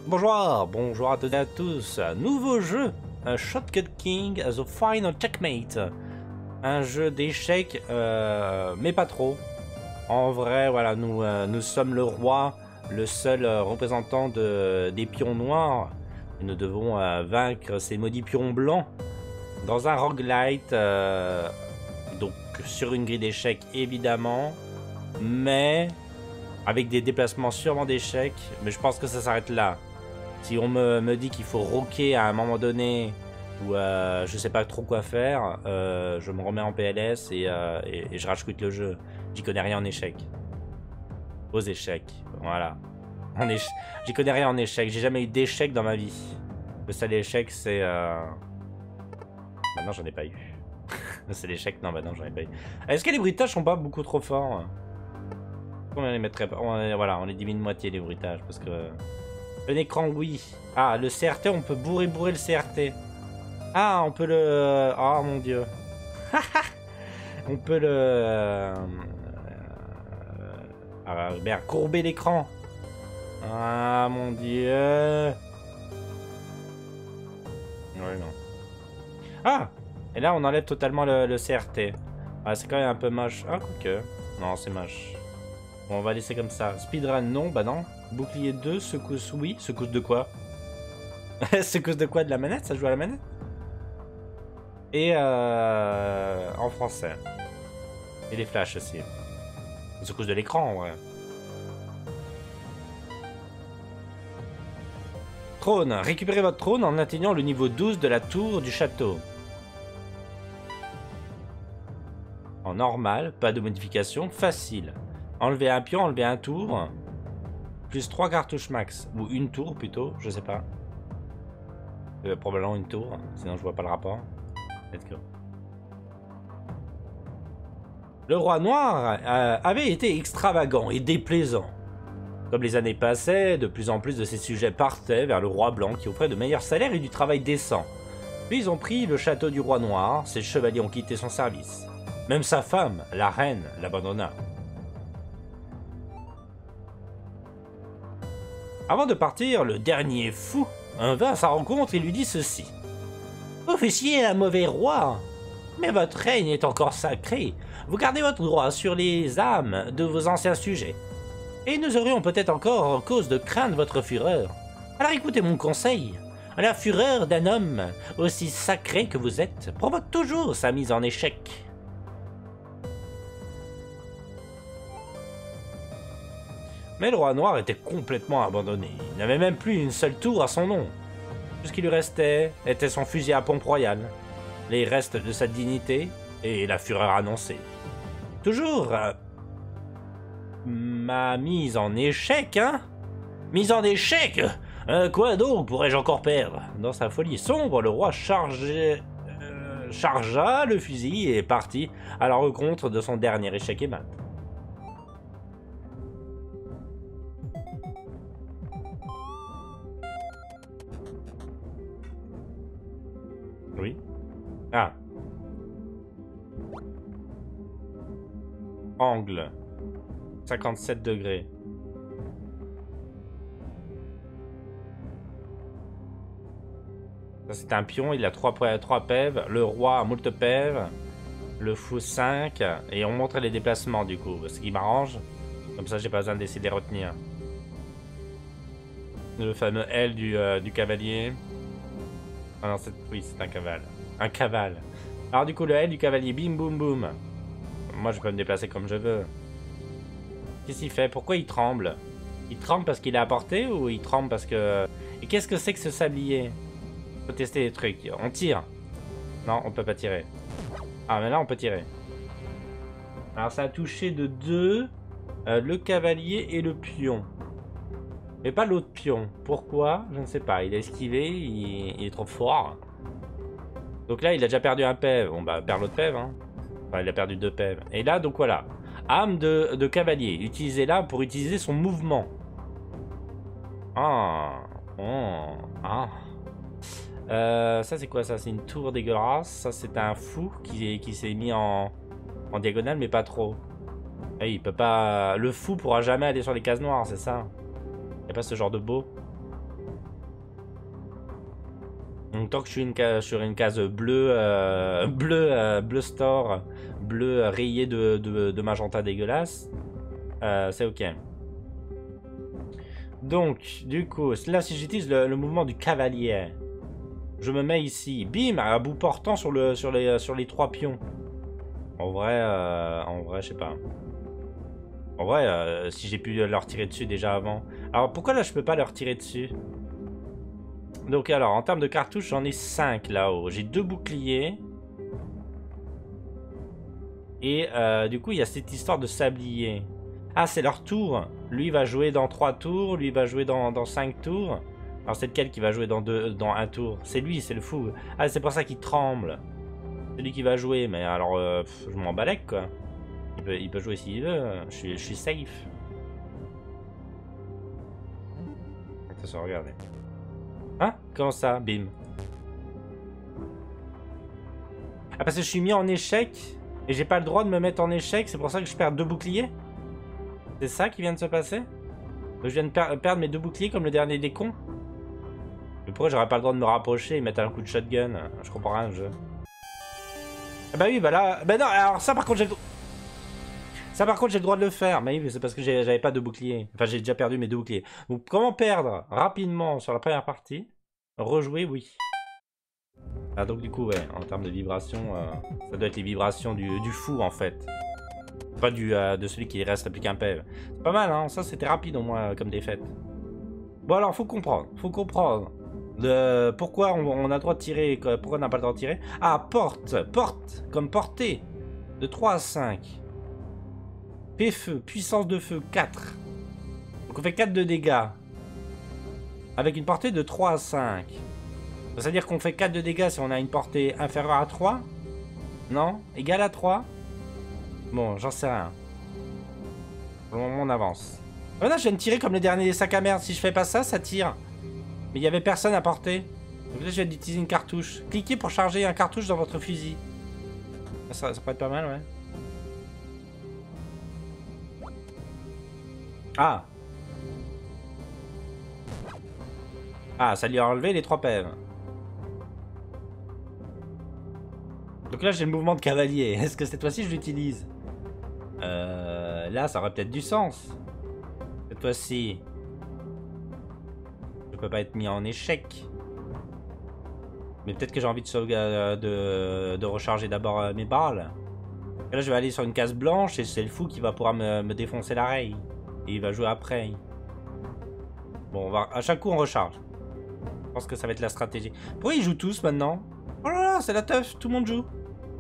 Bonjour à toutes et à tous. Nouveau jeu, un Shotgun King, The Final Checkmate. Un jeu d'échecs, mais pas trop. En vrai, voilà, nous sommes le roi, le seul représentant des pions noirs. Et nous devons vaincre ces maudits pions blancs dans un roguelite. Donc sur une grille d'échecs évidemment, mais avec des déplacements sûrement d'échecs. Mais je pense que ça s'arrête là. Si on me dit qu'il faut rocker à un moment donné, ou je sais pas trop quoi faire, je me remets en PLS et je rage quit le jeu. J'y connais rien en échecs. Aux échecs, voilà. J'y connais rien en échecs, j'ai jamais eu d'échecs dans ma vie. Le seul échec c'est... Bah non, j'en ai pas eu. Le seul échec, non, bah non, j'en ai pas eu. Est-ce que les bruitages sont pas beaucoup trop forts? On les mettrait pas... Voilà, on les diminue de moitié les bruitages, parce que... Un écran, oui. Ah, le CRT, on peut bourrer le CRT. Ah, on peut le... Oh mon dieu. On peut le... Ah, merde, courber l'écran. Ah mon dieu. Ouais, non. Ah! Et là, on enlève totalement le CRT. Ah, c'est quand même un peu moche. Ah, quoique. Non, c'est moche. Bon, on va laisser comme ça. Speedrun, non, bah non. Bouclier 2, secousse, oui. Secousse de quoi? Secousse de quoi? De la manette? Ça joue à la manette? Et en français. Et les flashs aussi. Secousse de l'écran, ouais. Trône. Récupérez votre trône en atteignant le niveau 12 de la tour du château. En normal, pas de modification, facile. Enlever un pion, enlever un tour. Plus 3 cartouches max. Ou une tour plutôt, je sais pas. Probablement une tour, sinon je vois pas le rapport. Let's go. Le roi noir avait été extravagant et déplaisant. Comme les années passaient, de plus en plus de ses sujets partaient vers le roi blanc qui offrait de meilleurs salaires et du travail décent. Puis ils ont pris le château du roi noir, ses chevaliers ont quitté son service. Même sa femme, la reine, l'abandonna. Avant de partir, le dernier fou vint à sa rencontre et lui dit ceci. « Officier, un mauvais roi, mais votre règne est encore sacré. Vous gardez votre droit sur les âmes de vos anciens sujets. Et nous aurions peut-être encore cause de craindre votre fureur. Alors écoutez mon conseil. La fureur d'un homme, aussi sacré que vous êtes, provoque toujours sa mise en échec. » Mais le roi noir était complètement abandonné. Il n'avait même plus une seule tour à son nom. Tout ce qui lui restait était son fusil à pompe royal, les restes de sa dignité et la fureur annoncée. Toujours ma mise en échec, hein? Mise en échec? Quoi donc pourrais-je encore perdre? Dans sa folie sombre, le roi chargea le fusil et partit à la rencontre de son dernier échec et mat. Oui. Ah. Angle. 57 degrés. Ça c'est un pion, il a 3 pèves. Le roi a moult pèves. Le fou 5. Et on montre les déplacements du coup. Ce qui m'arrange. Comme ça j'ai pas besoin d'essayer de les retenir. Le fameux L du cavalier. Ah non, oui, c'est un cavale. Un cavale. Alors du coup, le L du cavalier, bim, boum, boum. Moi, je peux me déplacer comme je veux. Qu'est-ce qu'il fait? Pourquoi il tremble? Il tremble parce qu'il est à portée ou il tremble parce que... Et qu'est-ce que c'est que ce sablier? Faut tester les trucs. On tire. Non, on peut pas tirer. Ah, mais là, on peut tirer. Alors, ça a touché de 2 le cavalier et le pion. Mais pas l'autre pion. Pourquoi? Je ne sais pas. Il a esquivé, il est trop fort. Donc là, il a déjà perdu un pève. Bon, bah, perd l'autre pève. Hein. Enfin, il a perdu 2 pèves. Et là, donc voilà. Arme de cavalier. Utilisez-la pour utiliser son mouvement. Ah. Oh. Ah. Ça, c'est quoi ça? C'est une tour dégueulasse. Ça, c'est un fou qui s'est mis en diagonale, mais pas trop. Et il peut pas... Le fou pourra jamais aller sur les cases noires, c'est ça? Y'a pas ce genre de beau? Donc tant que je suis sur une case bleue, bleu store, bleu rayé de magenta dégueulasse, c'est ok. Donc, du coup, là si j'utilise le mouvement du cavalier, je me mets ici, bim, à bout portant sur les 3 pions. En vrai, je sais pas. En vrai, si j'ai pu leur tirer dessus déjà avant. Alors pourquoi là je peux pas leur tirer dessus? Donc alors, en termes de cartouches, j'en ai 5 là-haut. J'ai 2 boucliers. Et du coup, il y a cette histoire de sablier. Ah, c'est leur tour. Lui va jouer dans 3 tours, lui va jouer dans 5 tours. Alors c'est lequel qui va jouer dans 1 tour? C'est lui, c'est le fou. Ah, c'est pour ça qu'il tremble. C'est lui qui va jouer, mais alors je m'en balèque quoi. Il peut jouer s'il veut, je suis safe. Attention, regardez. Hein? Comment ça? Bim. Ah, parce que je suis mis en échec et j'ai pas le droit de me mettre en échec, c'est pour ça que je perds 2 boucliers? C'est ça qui vient de se passer? Je viens de perdre mes 2 boucliers comme le dernier des cons? Mais pourquoi j'aurais pas le droit de me rapprocher et mettre un coup de shotgun? Je comprends rien, le jeu. Ah bah oui, bah là... Bah non, alors ça par contre j'ai le... Ça par contre j'ai le droit de le faire, mais oui, c'est parce que j'avais pas de bouclier. Enfin j'ai déjà perdu mes 2 boucliers. Donc comment perdre rapidement sur la première partie? Rejouer, oui. Ah donc du coup ouais, en termes de vibrations, ça doit être les vibrations du fou en fait. Pas de celui qui reste plus qu'un PEV. C'est pas mal hein, ça c'était rapide au moins comme défaite. Bon alors faut comprendre. Pourquoi on a le droit de tirer, pourquoi on n'a pas le droit de tirer. Ah porte, comme portée. De 3 à 5. P-feu, puissance de feu 4. Donc on fait 4 de dégâts. Avec une portée de 3 à 5. C'est-à-dire qu'on fait 4 de dégâts si on a une portée inférieure à 3? Non? Égale à 3? Bon, j'en sais rien. Pour le moment, on avance. Voilà, je viens de tirer comme le dernier sac à merde. Si je fais pas ça, ça tire. Mais il n'y avait personne à portée. Donc là, je viens d'utiliser une cartouche. Cliquez pour charger un cartouche dans votre fusil. Ça pourrait être pas mal, ouais. Ah. Ah, ça lui a enlevé les 3 PEV. Donc là, j'ai le mouvement de cavalier. Est-ce que cette fois-ci, je l'utilise? Là, ça aurait peut-être du sens. Cette fois-ci, je peux pas être mis en échec. Mais peut-être que j'ai envie de recharger d'abord mes balles. Et là, je vais aller sur une case blanche et c'est le fou qui va pouvoir me défoncer l'oreille. Et il va jouer après. Bon, à chaque coup, on recharge. Je pense que ça va être la stratégie. Pourquoi ils jouent tous maintenant? Oh là là, c'est la teuf, tout le monde joue.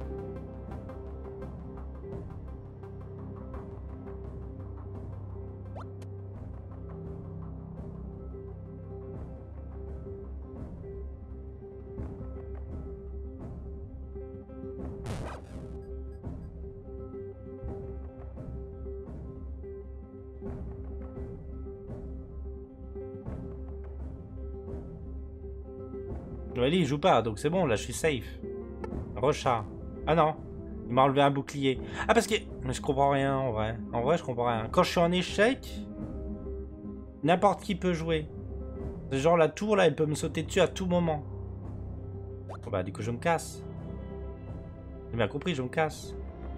Lui, il joue pas, donc c'est bon, là, je suis safe. Rechat. Ah non, il m'a enlevé un bouclier. Ah, parce que... Mais je comprends rien, en vrai. En vrai, je comprends rien. Quand je suis en échec, n'importe qui peut jouer. Genre, la tour, là, elle peut me sauter dessus à tout moment. Bon, bah, du coup, je me casse. J'ai bien compris, je me casse.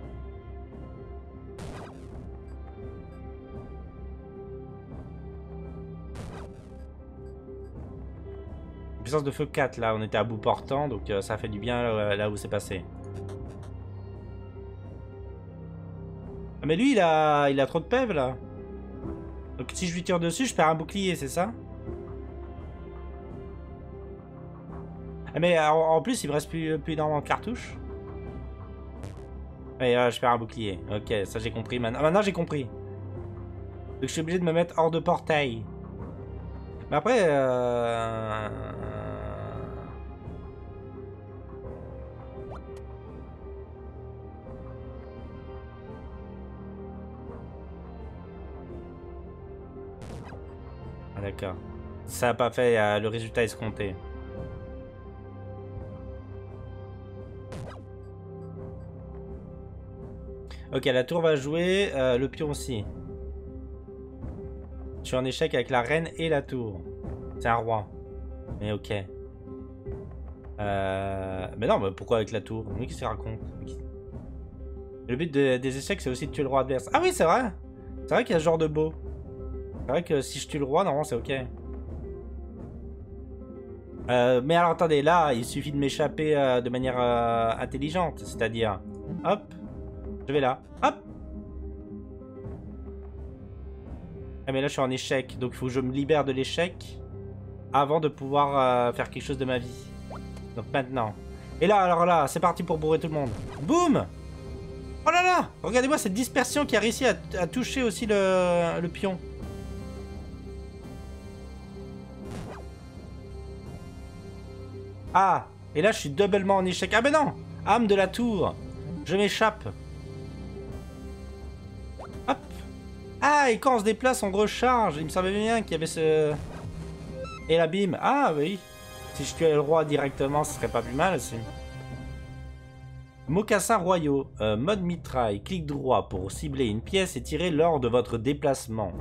Puissance de feu 4, là, on était à bout portant, donc ça fait du bien là où c'est passé. Ah mais lui, il a trop de PEV, là. Donc si je lui tire dessus, je perds un bouclier, c'est ça? Ah mais en plus, il me reste plus énormément de cartouches. Et je perds un bouclier. Ok, ça j'ai compris maintenant. Ah, maintenant j'ai compris. Donc je suis obligé de me mettre hors de portail. Mais après... Ah d'accord. Ça n'a pas fait le résultat escompté. Ok, la tour va jouer, le pion aussi. Je suis en échec avec la reine et la tour. C'est un roi. Mais ok. Mais non, mais pourquoi avec la tour? Mais qu'est-ce qu'il raconte? Le but des échecs, c'est aussi de tuer le roi adverse. Ah oui, c'est vrai! C'est vrai qu'il y a ce genre de beau. C'est vrai que si je tue le roi, normalement, c'est ok. Mais alors, attendez, là, il suffit de m'échapper de manière intelligente. C'est-à-dire, hop, je vais là, hop! Ah, mais là, je suis en échec. Donc, il faut que je me libère de l'échec avant de pouvoir faire quelque chose de ma vie. Donc, maintenant. Et là, alors là, c'est parti pour bourrer tout le monde. Boum! Oh là là! Regardez-moi cette dispersion qui a réussi à toucher aussi le pion. Ah! Et là, je suis doublement en échec. Ah ben non! Âme de la tour! Je m'échappe. Hop! Ah, et quand on se déplace, on recharge. Il me semblait bien qu'il y avait ce... Et la bim. Ah oui. Si je tuais le roi directement, ce serait pas plus mal aussi. Mocassins royaux. Mode mitraille. Clic droit pour cibler une pièce et tirer lors de votre déplacement.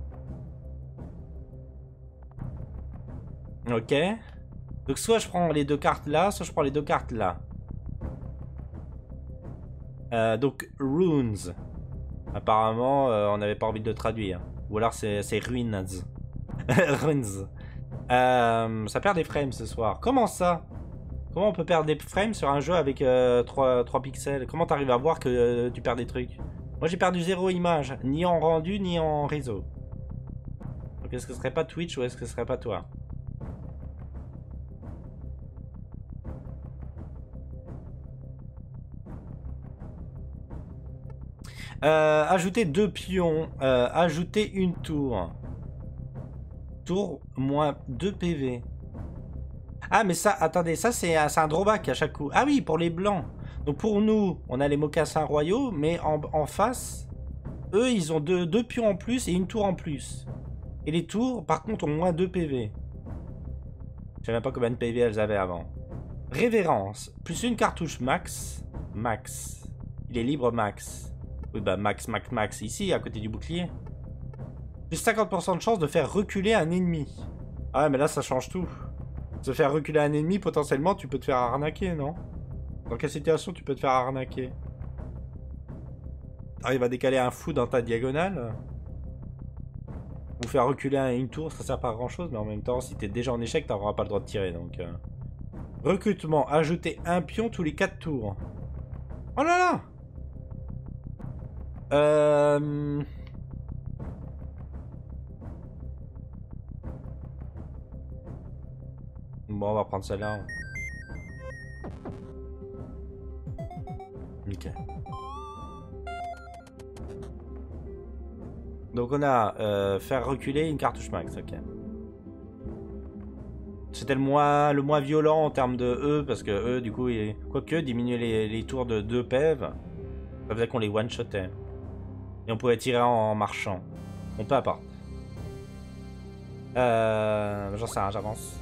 Ok. Donc soit je prends les deux cartes là, soit je prends les deux cartes là. Donc runes. Apparemment, on n'avait pas envie de le traduire. Ou alors c'est ruins. Runes. Ça perd des frames ce soir. Comment ça? Comment on peut perdre des frames sur un jeu avec 3 pixels? Comment t'arrives à voir que tu perds des trucs? Moi j'ai perdu 0 image, ni en rendu, ni en réseau. Donc est-ce que ce serait pas Twitch ou est-ce que ce serait pas toi? Ajouter 2 pions. Ajouter une tour. Tour moins 2 PV. Ah mais ça, attendez, ça c'est un drawback à chaque coup. Ah oui, pour les blancs. Donc pour nous, on a les mocassins royaux, mais en face, eux ils ont 2 pions en plus et une tour en plus. Et les tours, par contre, ont moins 2 PV. Je sais même pas combien de PV elles avaient avant. Révérence. Plus une cartouche max. Max. Il est libre max. Oui bah max. Ici, à côté du bouclier. Plus 50% de chance de faire reculer un ennemi. Ah mais là ça change tout. Se faire reculer un ennemi, potentiellement, tu peux te faire arnaquer, non? Dans quelle situation tu peux te faire arnaquer? T'arrives à décaler un fou dans ta diagonale? Ou faire reculer une tour, ça sert pas à grand chose, mais en même temps, si t'es déjà en échec, t'auras pas le droit de tirer, donc... Recrutement, ajouter un pion tous les 4 tours. Oh là là! Bon, on va prendre celle-là. Ok. Donc on a faire reculer une cartouche max, ok. C'était le moins violent en termes de E, parce que E, du coup, quoique, diminuer les tours de 2 PEV, ça faisait qu'on les one-shotait. Et on pouvait tirer en marchant. Bon, peu importe. J'en sais rien, j'avance.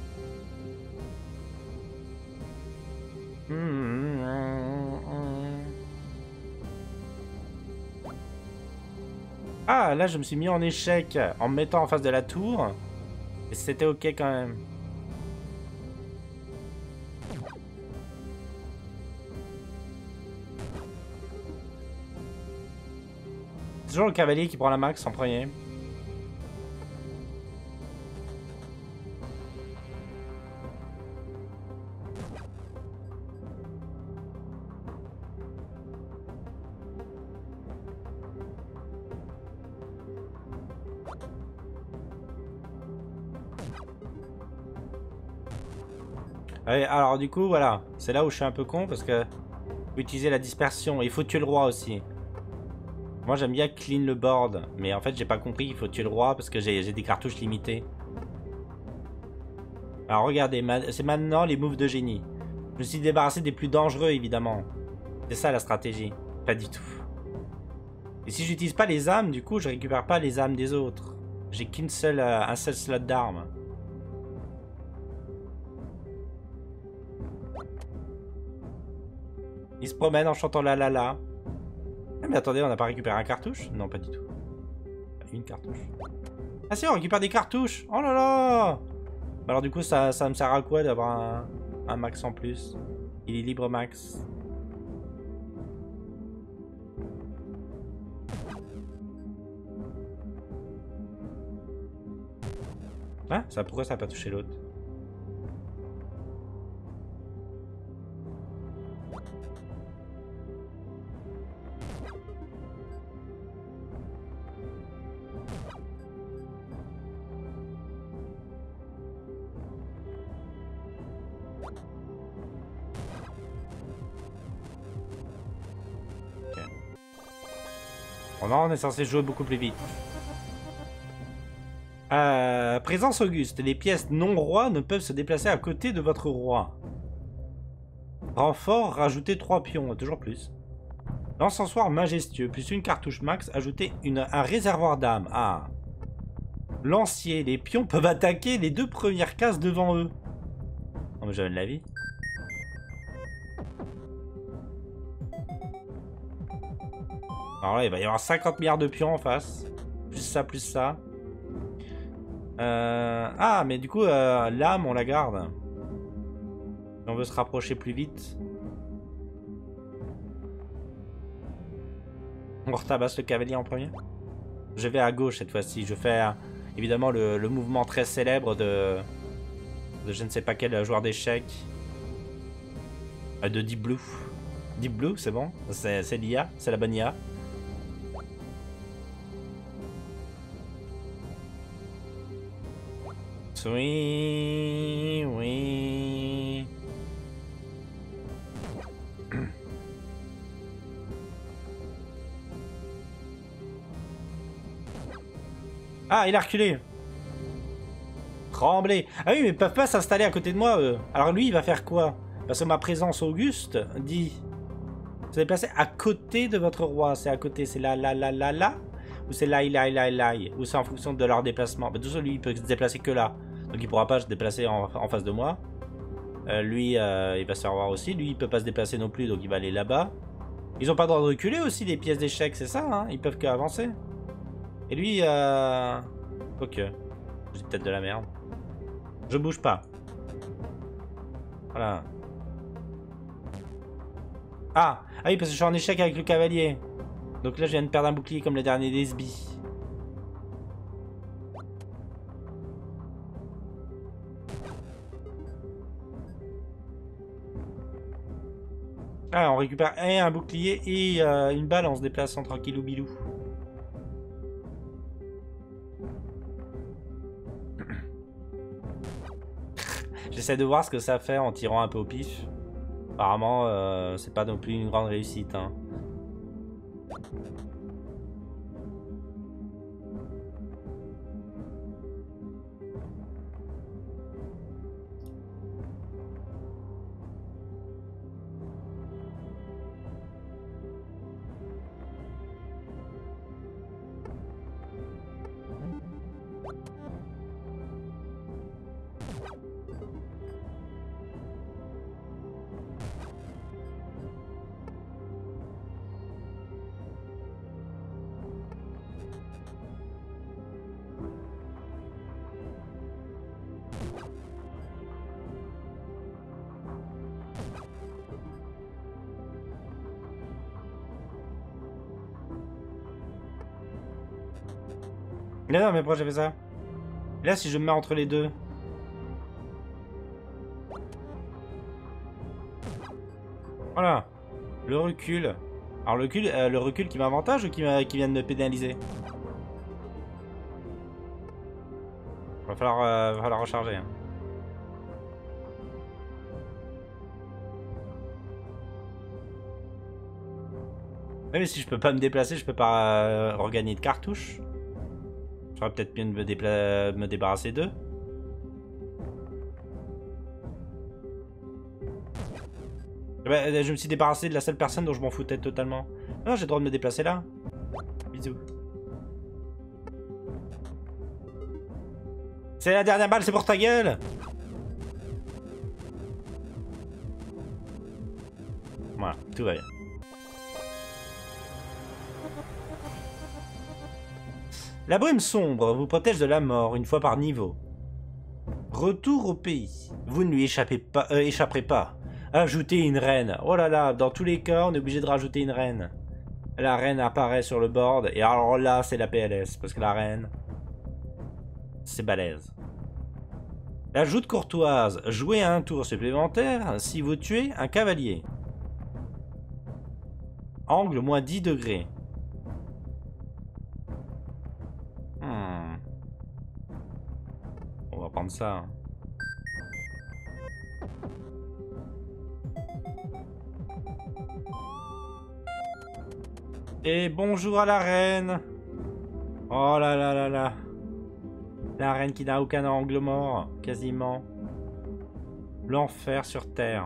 Ah, là, je me suis mis en échec en me mettant en face de la tour. Et c'était ok quand même. C'est toujours le cavalier qui prend la max en premier. Allez, alors du coup, voilà. C'est là où je suis un peu con parce que... faut utiliser la dispersion. Il faut tuer le roi aussi. Moi j'aime bien clean le board. Mais en fait j'ai pas compris qu'il faut tuer le roi parce que j'ai des cartouches limitées. Alors regardez, c'est maintenant les moves de génie. Je me suis débarrassé des plus dangereux évidemment. C'est ça la stratégie. Pas du tout. Et si j'utilise pas les âmes, du coup je récupère pas les âmes des autres. J'ai qu'un seul slot d'armes. Il se promène en chantant la la la. Ah mais attendez, on n'a pas récupéré un cartouche? Non, pas du tout. Une cartouche. Ah si, on récupère des cartouches. Oh là là. Alors du coup, ça me sert à quoi d'avoir un max en plus. Il est libre max. Ah, ça, pourquoi ça n'a pas touché l'autre? Oh non, on est censé jouer beaucoup plus vite. Présence Auguste. Les pièces non rois ne peuvent se déplacer à côté de votre roi. Renfort, rajoutez 3 pions, toujours plus. L'encensoir majestueux, plus une cartouche max, ajoutez un réservoir d'âme. Ah. Lancier, les pions peuvent attaquer les 2 premières cases devant eux. Oh mais j'avais de la vie. Alors là, il va y avoir 50 milliards de pions en face. Plus ça, plus ça. Ah, mais du coup, l'âme, on la garde. Si on veut se rapprocher plus vite. On retabasse le cavalier en premier. Je vais à gauche cette fois-ci. Je fais évidemment le mouvement très célèbre de je ne sais pas quel joueur d'échecs. De Deep Blue. Deep Blue, c'est bon. C'est l'IA, c'est la bonne IA. Oui, oui. Ah, il a reculé. Trembler. Ah oui, mais ils peuvent pas s'installer à côté de moi, eux. Alors lui, il va faire quoi? Parce que ma présence Auguste dit... Se déplacer à côté de votre roi. C'est à côté, c'est là, là, là, là, là. Ou c'est là, là, là, là. Ou c'est en fonction de leur déplacement. Bah, tout ça, lui, il peut se déplacer que là. Donc il pourra pas se déplacer en face de moi. Lui, il va se faire voir aussi. Lui, il peut pas se déplacer non plus, donc il va aller là-bas. Ils ont pas le droit de reculer aussi, les pièces d'échecs, c'est ça, hein? Ils peuvent qu'avancer. Et lui, ok. J'ai peut-être de la merde. Je bouge pas. Voilà. Ah! Ah oui, parce que je suis en échec avec le cavalier. Donc là, je viens de perdre un bouclier comme le dernier Desby. Ah, on récupère un bouclier et une balle en se déplaçant tranquillou bilou. J'essaie de voir ce que ça fait en tirant un peu au pif. Apparemment, c'est pas non plus une grande réussite, hein. Non, mais pourquoi j'ai fait ça? Là, si je me mets entre les deux... Voilà. Le recul. Alors le recul qui m'avantage ou qui vient de me pénaliser? Va falloir recharger. Hein. Ouais, mais si je peux pas me déplacer, je peux pas regagner de cartouches. J'aurais peut-être bien de me débarrasser d'eux. Bah, je me suis débarrassé de la seule personne dont je m'en foutais totalement. Non, j'ai le droit de me déplacer là. Bisous. C'est la dernière balle, c'est pour ta gueule. Voilà, tout va bien. La brume sombre vous protège de la mort une fois par niveau. Retour au pays. Vous ne lui échapperez pas. Ajoutez une reine. Oh là là, dans tous les cas, on est obligé de rajouter une reine. La reine apparaît sur le board. Et alors là, c'est la PLS. Parce que la reine, c'est balèze. L'ajoute courtoise. Jouez un tour supplémentaire si vous tuez un cavalier. Angle moins 10 degrés. On va prendre ça. Et bonjour à la reine. Oh là là là là. La reine qui n'a aucun angle mort, quasiment. L'enfer sur Terre.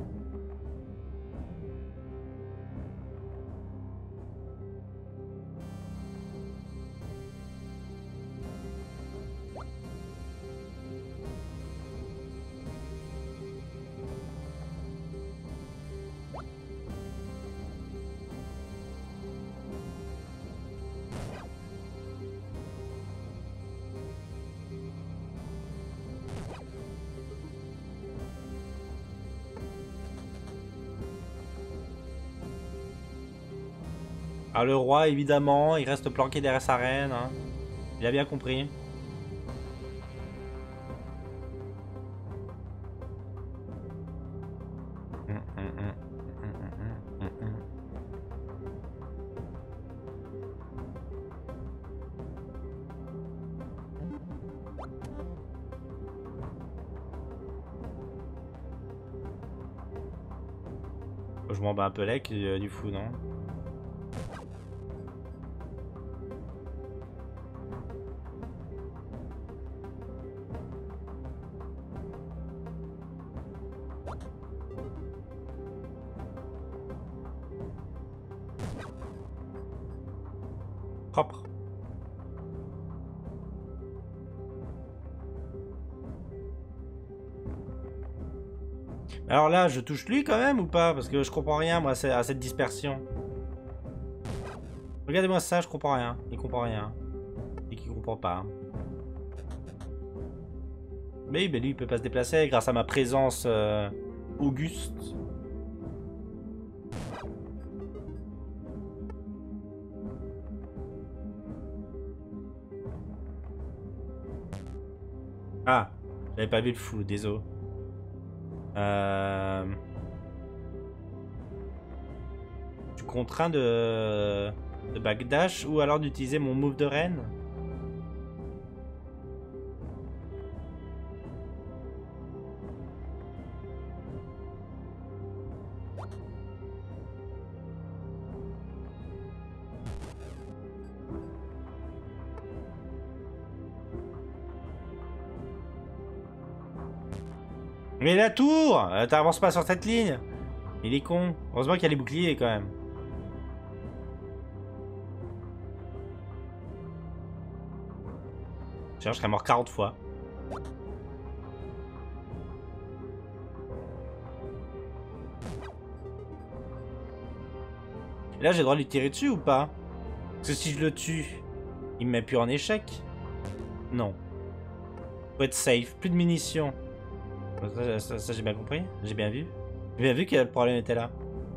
Ah, le roi, évidemment, il reste planqué derrière sa reine. Hein. Il a bien compris. Je m'en bats un peu lec du fou, non? Propre. Alors là, je touche lui quand même ou pas? Parce que je comprends rien, moi, à cette dispersion. Regardez-moi ça, je comprends rien. Il comprend rien. Et qu'il comprend pas. Mais lui, il peut pas se déplacer grâce à ma présence auguste. Ah, j'avais pas vu le fou, désolé. Je suis contraint de backdash ou alors d'utiliser mon move de reine. Mais la tour! T'avances pas sur cette ligne! Il est con. Heureusement qu'il y a les boucliers quand même. Je serais mort 40 fois. Et là, j'ai le droit de lui tirer dessus ou pas? Parce que si je le tue, il me met plus en échec. Non. Faut être safe. Plus de munitions. Ça j'ai bien compris. J'ai bien vu. J'ai bien vu que le problème était là.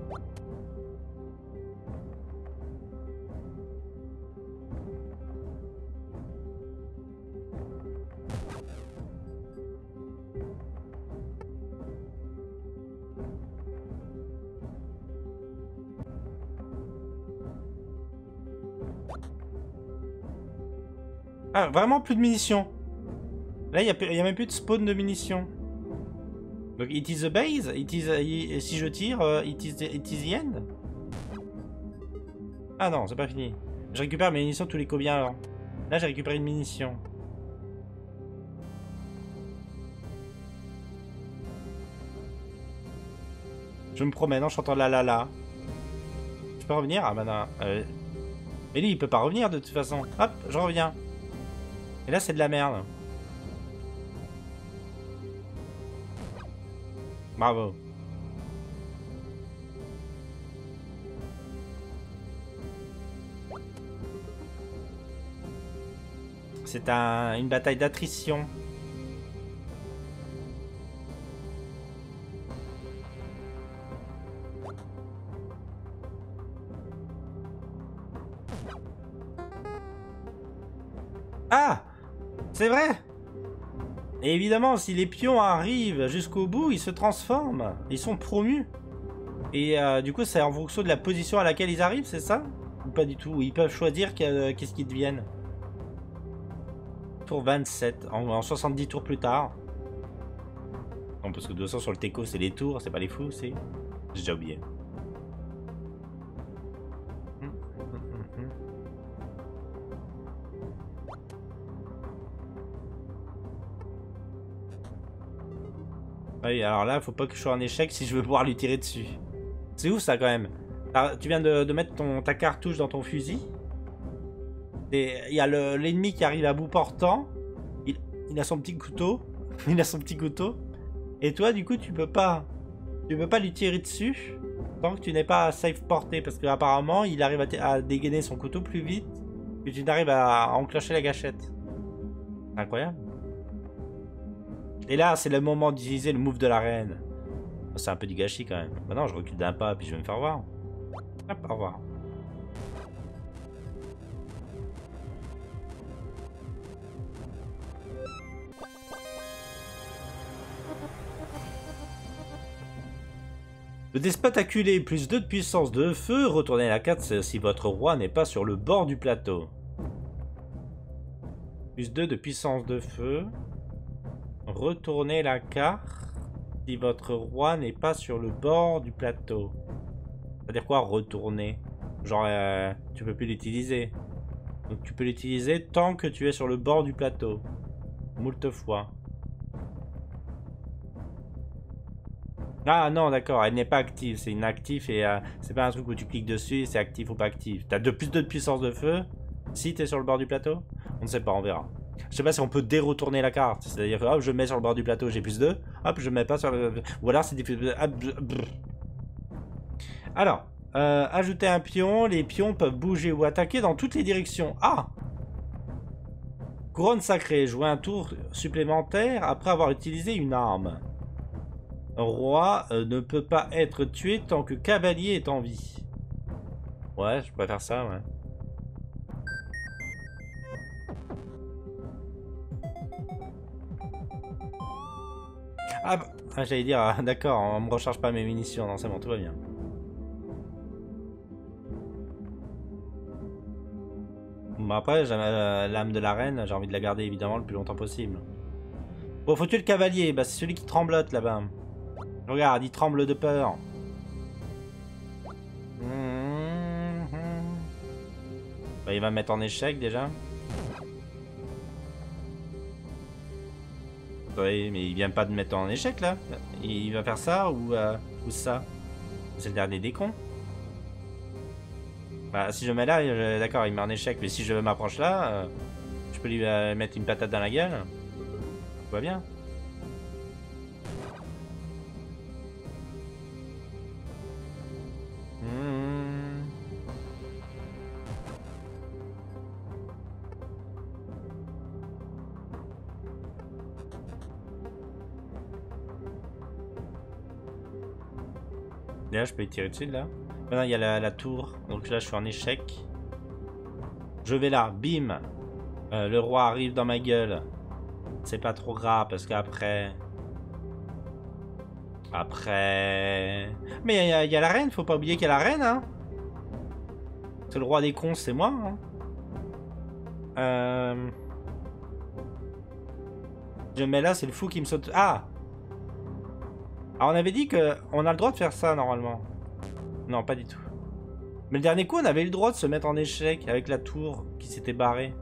Ah, vraiment plus de munitions. Là, il y a même plus de spawn de munitions. Donc, it is the base. Si je tire, it is the end. Ah non, c'est pas fini. Je récupère mes munitions tous les combien alors? Là, j'ai récupéré une munition. Je me promène en chantant la la la. Je peux revenir? Ah bah non. Mais lui, il peut pas revenir de toute façon. Hop, je reviens. Et là, c'est de la merde. Bravo. C'est une bataille d'attrition. Ah! C'est vrai! Et évidemment, si les pions arrivent jusqu'au bout, ils se transforment. Ils sont promus. Et du coup, c'est en fonction de la position à laquelle ils arrivent, c'est ça? Ou pas du tout? Ils peuvent choisir qu'est-ce qu'ils deviennent. Tour 27, en 70 tours plus tard. Non, parce que 200 sur le Teco, c'est les tours, c'est pas les fous, c'est... J'ai déjà oublié. Oui, alors là, faut pas que je sois en échec si je veux pouvoir lui tirer dessus. C'est ouf ça quand même. Alors, tu viens de mettre ta cartouche dans ton fusil. Et il y a l'ennemi qui arrive à bout portant. Il a son petit couteau. Il a son petit couteau. Et toi, du coup, tu peux pas lui tirer dessus tant que tu n'es pas safe porté. Parce qu'apparemment, il arrive à dégainer son couteau plus vite que tu n'arrives à enclencher la gâchette. Incroyable. Et là, c'est le moment d'utiliser le move de la reine. C'est un peu du gâchis quand même. Maintenant, je recule d'un pas, puis je vais me faire voir. Hop, au revoir. Le despote acculé, plus 2 de puissance de feu. Retournez la carte si votre roi n'est pas sur le bord du plateau. Plus 2 de puissance de feu. Retournez la carte si votre roi n'est pas sur le bord du plateau. C'est-à-dire quoi, retourner? Genre, tu peux plus l'utiliser. Donc tu peux l'utiliser tant que tu es sur le bord du plateau. Moult fois. Ah non, d'accord, elle n'est pas active. C'est inactif et c'est pas un truc où tu cliques dessus, c'est actif ou pas actif. T'as plus de puissance de feu si t'es sur le bord du plateau? On ne sait pas, on verra. Je sais pas si on peut déretourner la carte. C'est-à-dire que hop, je mets sur le bord du plateau, j'ai plus 2. Hop, je mets pas sur le... Ou alors c'est des... Alors, ajouter un pion. Les pions peuvent bouger ou attaquer dans toutes les directions. Ah! Couronne sacrée. Jouer un tour supplémentaire après avoir utilisé une arme. Roi ne peut pas être tué tant que cavalier est en vie. Ouais, je préfère ça, ouais. Ah, bah, j'allais dire, ah, d'accord, on me recharge pas mes munitions. Non, c'est bon, tout va bien. Bon, après, l'âme de la reine, j'ai envie de la garder évidemment le plus longtemps possible. Bon, faut tuer le cavalier, bah c'est celui qui tremblote là-bas. Regarde, il tremble de peur. Bah, il va me mettre en échec déjà. Oui, mais il vient pas de me mettre en échec là. Il va faire ça ou ça. C'est le dernier des cons. Bah, si je mets là, d'accord, il met en échec. Mais si je m'approche là, je peux lui mettre une patate dans la gueule. Tout va bien. Et là, je peux y tirer dessus, là. Maintenant, il y a la tour. Donc là, je suis en échec. Je vais là. Bim. Le roi arrive dans ma gueule. C'est pas trop grave, parce qu'après... Mais il y a la reine. Faut pas oublier qu'il y a la reine, hein. C'est le roi des cons, c'est moi, hein. Je mets là, c'est le fou qui me saute... Ah! Alors on avait dit qu'on a le droit de faire ça normalement. Non, pas du tout. Mais le dernier coup, on avait eu le droit de se mettre en échec avec la tour qui s'était barrée.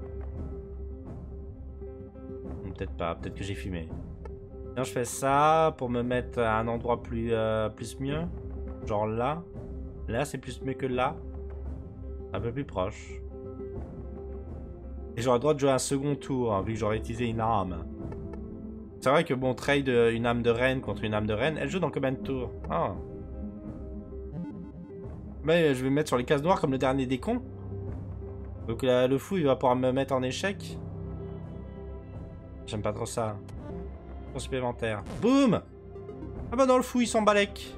Peut-être pas, peut-être que j'ai fumé. Non, je fais ça pour me mettre à un endroit plus mieux. Genre là. Là, c'est plus mieux que là. Un peu plus proche. Et j'aurai le droit de jouer un second tour, hein, vu que j'aurais utilisé une arme. C'est vrai que bon, trade une âme de reine contre une âme de reine, elle joue dans combien de tours? Ah. Mais je vais me mettre sur les cases noires comme le dernier des cons. Donc là, le fou, il va pouvoir me mettre en échec. J'aime pas trop ça. Tour supplémentaire. Boum! Ah bah non, le fou, il s'en balèque.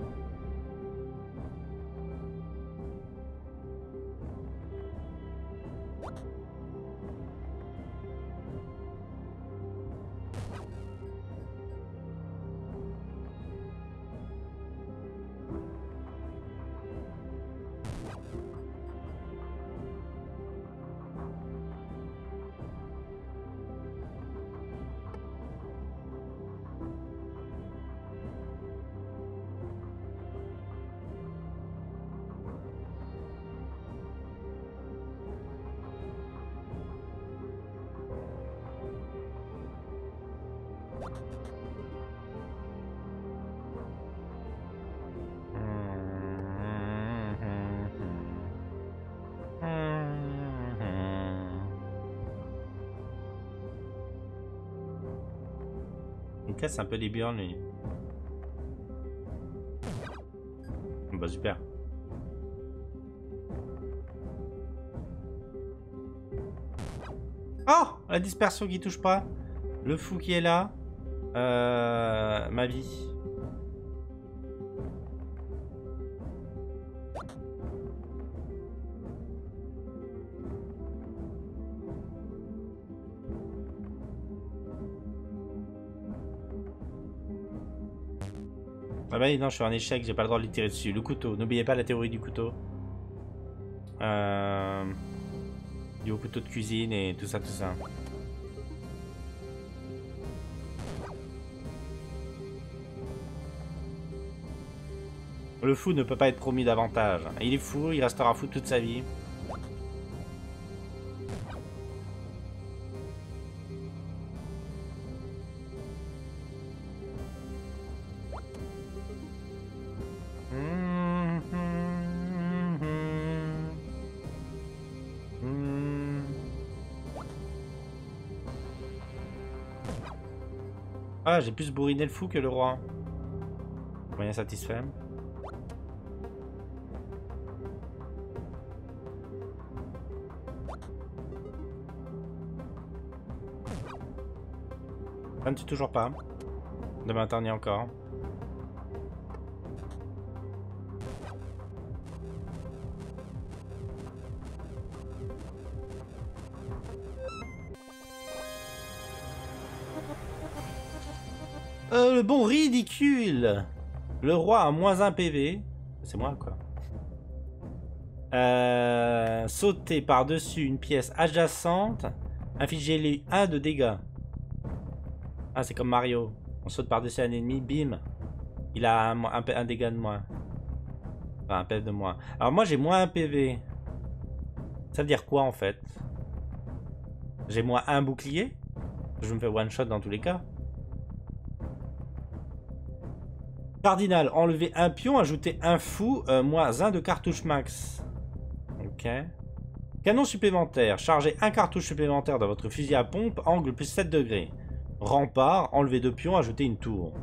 casse un peu les burnes, lui. Bah super. Oh, la dispersion qui touche pas. Le fou qui est là. Ma vie. Ah bah non, je suis en échec, j'ai pas le droit de lui tirer dessus. Le couteau, n'oubliez pas la théorie du couteau. Du couteau de cuisine et tout ça, tout ça. Le fou ne peut pas être promu davantage. Il est fou, il restera fou toute sa vie. Ah, j'ai plus bourriné le fou que le roi. Moyen satisfait. Ça ne tue toujours pas. Demain, t'en es encore. Le bon ridicule. Le roi a moins 1 PV. C'est moi, quoi. Sauter par-dessus une pièce adjacente. Infligez-lui 1 de dégâts. Ah, c'est comme Mario. On saute par-dessus un ennemi, bim. Il a un dégât de moins. Enfin, un PV de moins. Alors moi, j'ai moins 1 PV. Ça veut dire quoi, en fait? J'ai moins 1 bouclier. Je me fais one-shot dans tous les cas. Cardinal, enlever un pion, ajouter un fou, moins 1 de cartouche max. Ok. Canon supplémentaire, chargez un cartouche supplémentaire dans votre fusil à pompe, angle plus 7 degrés. Rempart, enlever 2 pions, ajouter une tour.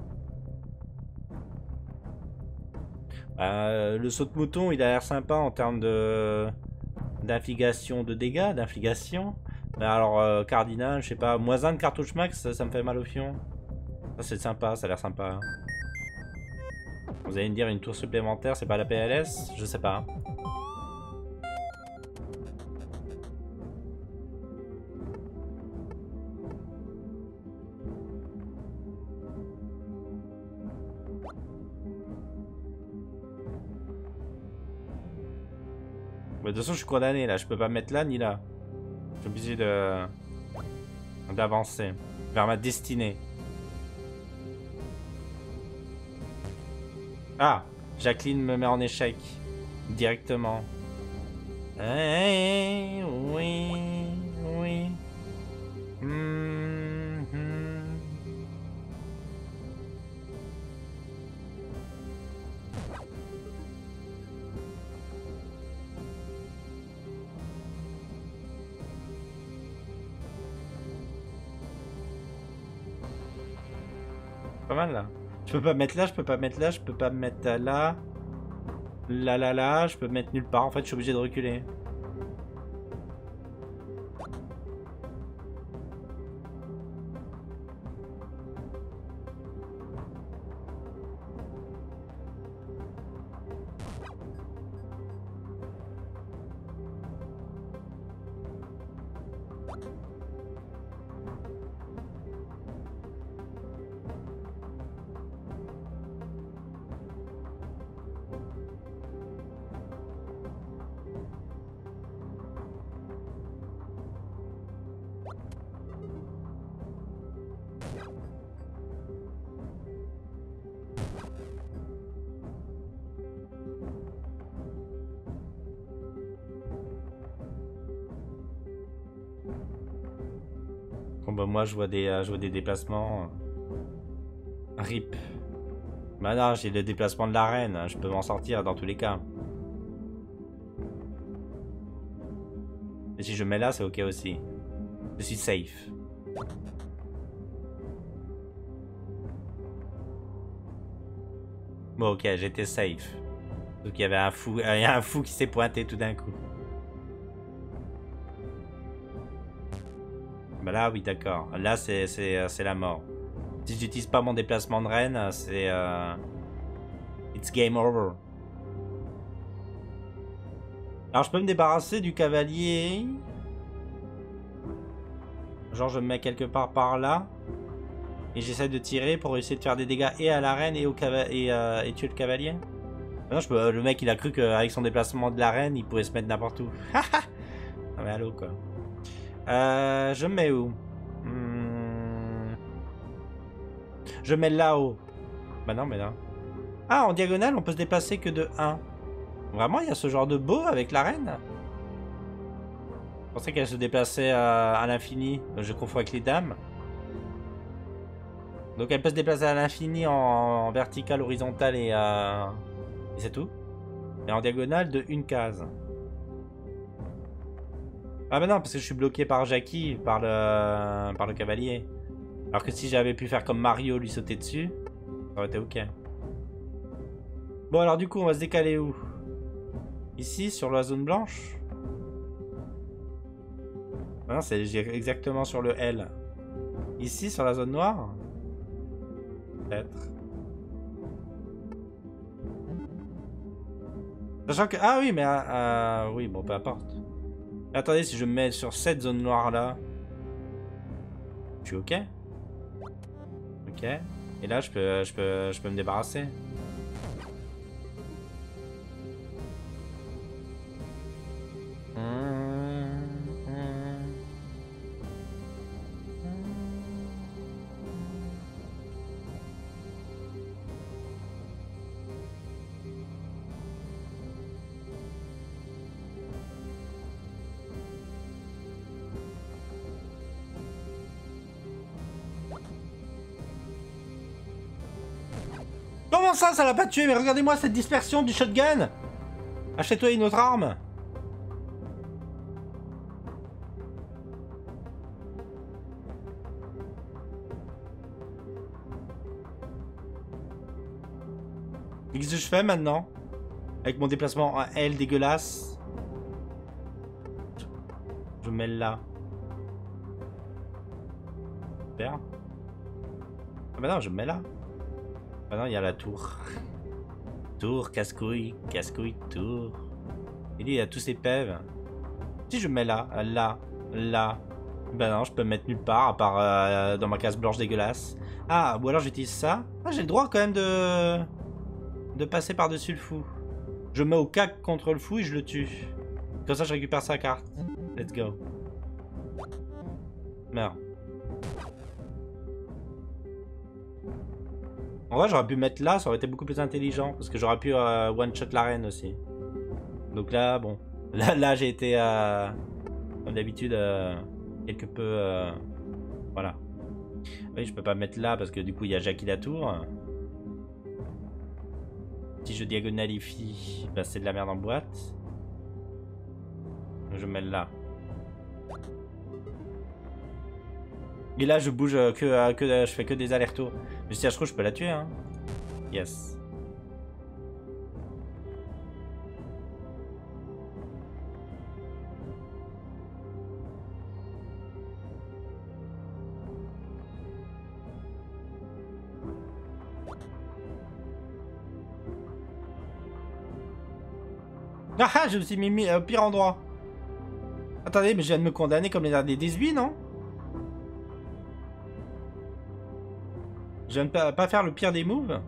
Le saut de mouton, il a l'air sympa en termes de d'infligation de dégâts, d'infligation. Mais alors, cardinal, je sais pas, moins 1 de cartouche max, ça me fait mal au fion. Ça c'est sympa, ça a l'air sympa. Vous allez me dire une tour supplémentaire, c'est pas la PLS? Je sais pas. Mais de toute façon, je suis condamné là, je peux pas me mettre là ni là. Je suis obligé d'avancer vers ma destinée. Ah, Jacqueline me met en échec directement. Eh, oui, oui. Pas mal là. Je peux pas me mettre là, je peux pas me mettre là, je peux pas me mettre là. Là, je peux me mettre nulle part. En fait, je suis obligé de reculer. Bon bah moi je vois des déplacements. RIP. Bah non, j'ai le déplacement de l'arène, hein, je peux m'en sortir dans tous les cas. Et si je mets là, c'est ok aussi. Je suis safe. Bon, ok, j'étais safe. Donc il y avait un fou, il y a un fou qui s'est pointé tout d'un coup. Bah là, oui, d'accord. Là, c'est la mort. Si j'utilise pas mon déplacement de reine, c'est... It's game over. Alors, je peux me débarrasser du cavalier. Genre, je me mets quelque part par là. Et j'essaie de tirer pour essayer de faire des dégâts et à la reine et, au et tuer le cavalier. Non, je peux... Le mec, il a cru qu'avec son déplacement de la reine, il pouvait se mettre n'importe où. Non mais allô, quoi. Je me mets où? Je mets là-haut. Bah non, mais là. Ah, en diagonale, on peut se déplacer que de 1. Vraiment, il y a ce genre de beau avec la reine? Je pensais qu'elle se déplaçait à l'infini. Je confonds avec les dames. Donc elle peut se déplacer à l'infini en vertical, horizontal et c'est tout. Et en diagonale de une case. Ah bah non, parce que je suis bloqué par Jackie, par le cavalier. Alors que si j'avais pu faire comme Mario, lui sauter dessus, ça aurait été ok. Bon alors du coup, on va se décaler où? Ici, sur la zone blanche? Ah non, c'est exactement sur le L. Ici, sur la zone noire? Peut-être. Sachant que... Ah oui, mais... oui, bon, peu importe. Mais attendez, si je me mets sur cette zone noire-là... Je suis ok? Ok. Et là, je peux me débarrasser. Comment ça l'a pas tué? Mais regardez-moi cette dispersion du shotgun! Achète-toi une autre arme! Qu'est-ce que je fais maintenant? Avec mon déplacement en L dégueulasse. Je mets là. Super. Ah bah non, je me mets là. Ah non, il y a la tour. Tour, casse-couille, tour. Et lui, il a tous ses pèves. Si je me mets là, là. Ben non, je peux me mettre nulle part, à part dans ma case blanche dégueulasse. Ah, ou alors j'utilise ça. Ah, j'ai le droit quand même de passer par-dessus le fou. Je mets au cac contre le fou et je le tue. Comme ça, je récupère sa carte. Let's go. Meurs. En vrai, j'aurais pu mettre là, ça aurait été beaucoup plus intelligent. Parce que j'aurais pu one-shot la reine aussi. Donc là, bon. Là j'ai été, comme d'habitude, quelque peu... voilà. Oui, je peux pas mettre là parce que du coup, il y a Jackie Latour. Si je diagonalifie, bah, c'est de la merde en boîte. Je mets là. Et là, je bouge je fais que des allers-retours. Mais si je trouve, je peux la tuer, hein. Yes. Ah, je me suis mis au pire endroit. Attendez, mais je viens de me condamner comme les derniers 18, non? Je viens de pas faire le pire des moves.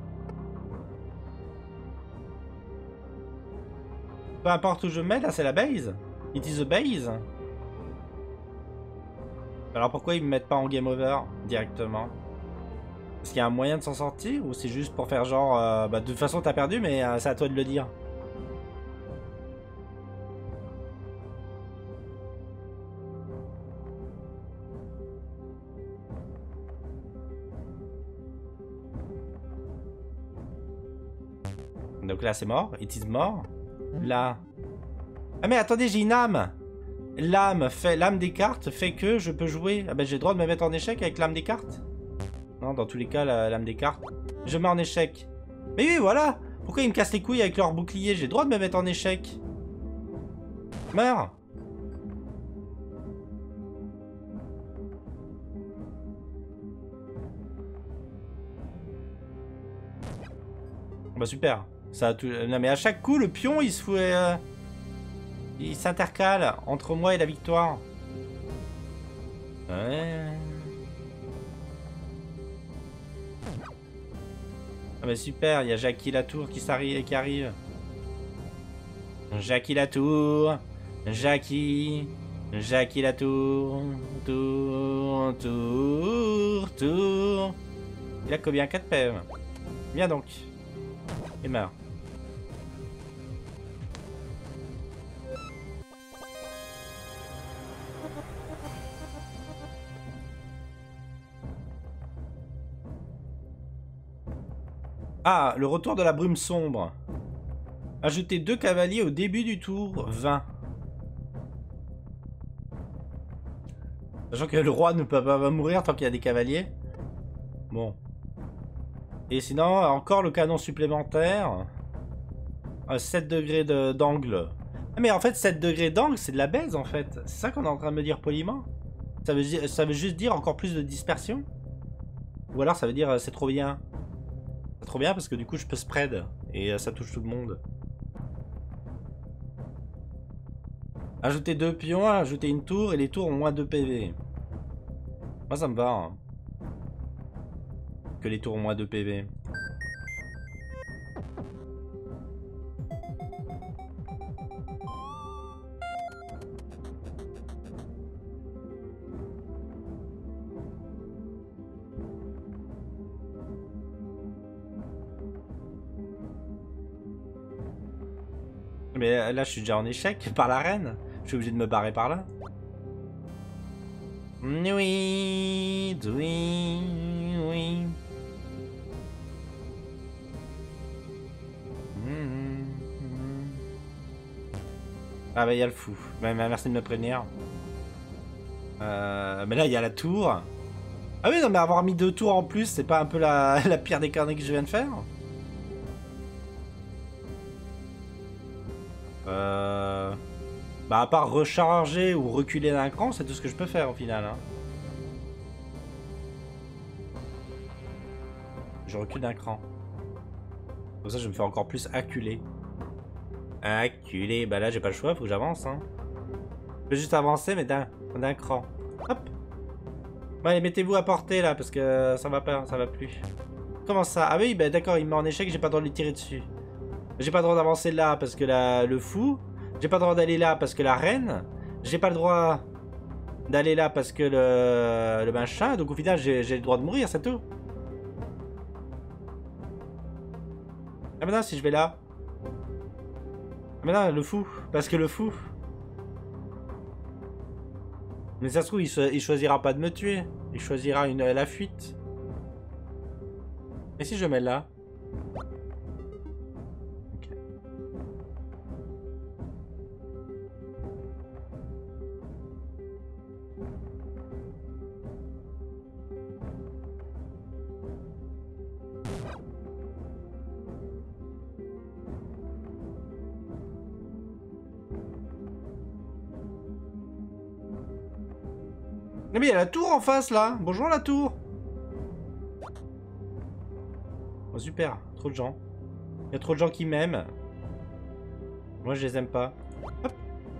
Peu importe où je me mets, là c'est la base. It is a base. Alors pourquoi ils me mettent pas en game over directement? Est-ce qu'il y a un moyen de s'en sortir ou c'est juste pour faire genre bah de toute façon t'as perdu mais c'est à toi de le dire. Donc là c'est mort, it is mort. Là. Ah mais attendez, j'ai une âme. L'âme des cartes fait que je peux jouer. Ah ben j'ai le droit de me mettre en échec avec l'âme des cartes. Non, dans tous les cas, l'âme des cartes. Je mets en échec. Mais oui, voilà. Pourquoi ils me cassent les couilles avec leur bouclier? J'ai le droit de me mettre en échec. Meurs. Bah super. Ça a tout... Non mais à chaque coup, le pion, il se fout... il s'intercale entre moi et la victoire. Ouais. Ah bah super, il y a Jackie Latour qui arrive. Jackie Latour. Jackie. Jackie Latour. Tour. Il a combien? 4 PM. Viens donc. Et meurt. Ah, le retour de la brume sombre. Ajoutez 2 cavaliers au début du tour 20. Sachant que le roi ne peut pas mourir tant qu'il y a des cavaliers. Bon. Et sinon, encore le canon supplémentaire. 7 degrés d'angle. Ah, mais en fait, 7 degrés d'angle, c'est de la baise, en fait. C'est ça qu'on est en train de me dire poliment. Ça veut juste dire encore plus de dispersion. Ou alors ça veut dire c'est trop bien. C'est trop bien parce que du coup, je peux spread. Et ça touche tout le monde. Ajouter 2 pions, ajouter une tour. Et les tours ont moins 2 PV. Moi, ça me va. Hein. Que les tours ont moins 2 PV. Mais là, je suis déjà en échec par la reine. Je suis obligé de me barrer par là. Oui, oui. Ah bah il y a le fou. Bah, merci de me prévenir. Mais là il y a la tour. Ah oui non mais avoir mis 2 tours en plus, c'est pas un peu la pire des conneries que je viens de faire? Bah à part recharger ou reculer d'un cran, c'est tout ce que je peux faire au final. Hein. Je recule d'un cran. Comme ça je me fais encore plus acculer. Acculé, bah là j'ai pas le choix, faut que j'avance. Hein. Je peux juste avancer mais d'un cran. Hop. Bon allez mettez-vous à portée là parce que ça va pas, ça va plus. Comment ça? Ah oui bah d'accord il me met en échec, j'ai pas le droit de lui tirer dessus. J'ai pas le droit d'avancer là parce que le fou. J'ai pas le droit d'aller là parce que la reine. J'ai pas le droit d'aller là parce que le machin. Donc au final j'ai le droit de mourir, c'est tout. Ah maintenant si je vais là. Ah maintenant le fou. Parce que le fou. Mais ça se trouve il choisira pas de me tuer. Il choisira la fuite. Et si je mets là? Mais il y a la tour en face là. Bonjour la tour. Oh, super, trop de gens. Il y a trop de gens qui m'aiment. Moi je les aime pas. Hop.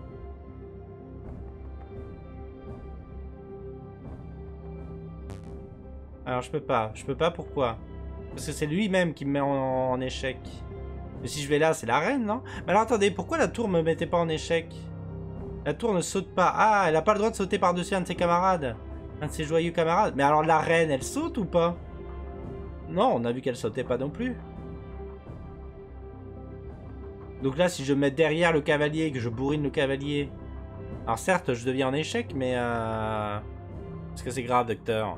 Alors je peux pas. Je peux pas pourquoi? Parce que c'est lui-même qui me met en échec. Mais si je vais là, c'est la reine, non? Mais alors attendez, pourquoi la tour me mettait pas en échec? La tour ne saute pas. Ah, elle a pas le droit de sauter par-dessus un de ses camarades. Un de ses joyeux camarades. Mais alors la reine, elle saute ou pas? Non, on a vu qu'elle sautait pas non plus. Donc là, si je me mets derrière le cavalier et que je bourrine le cavalier... Alors certes, je deviens en échec, mais... Est-ce que c'est grave, docteur?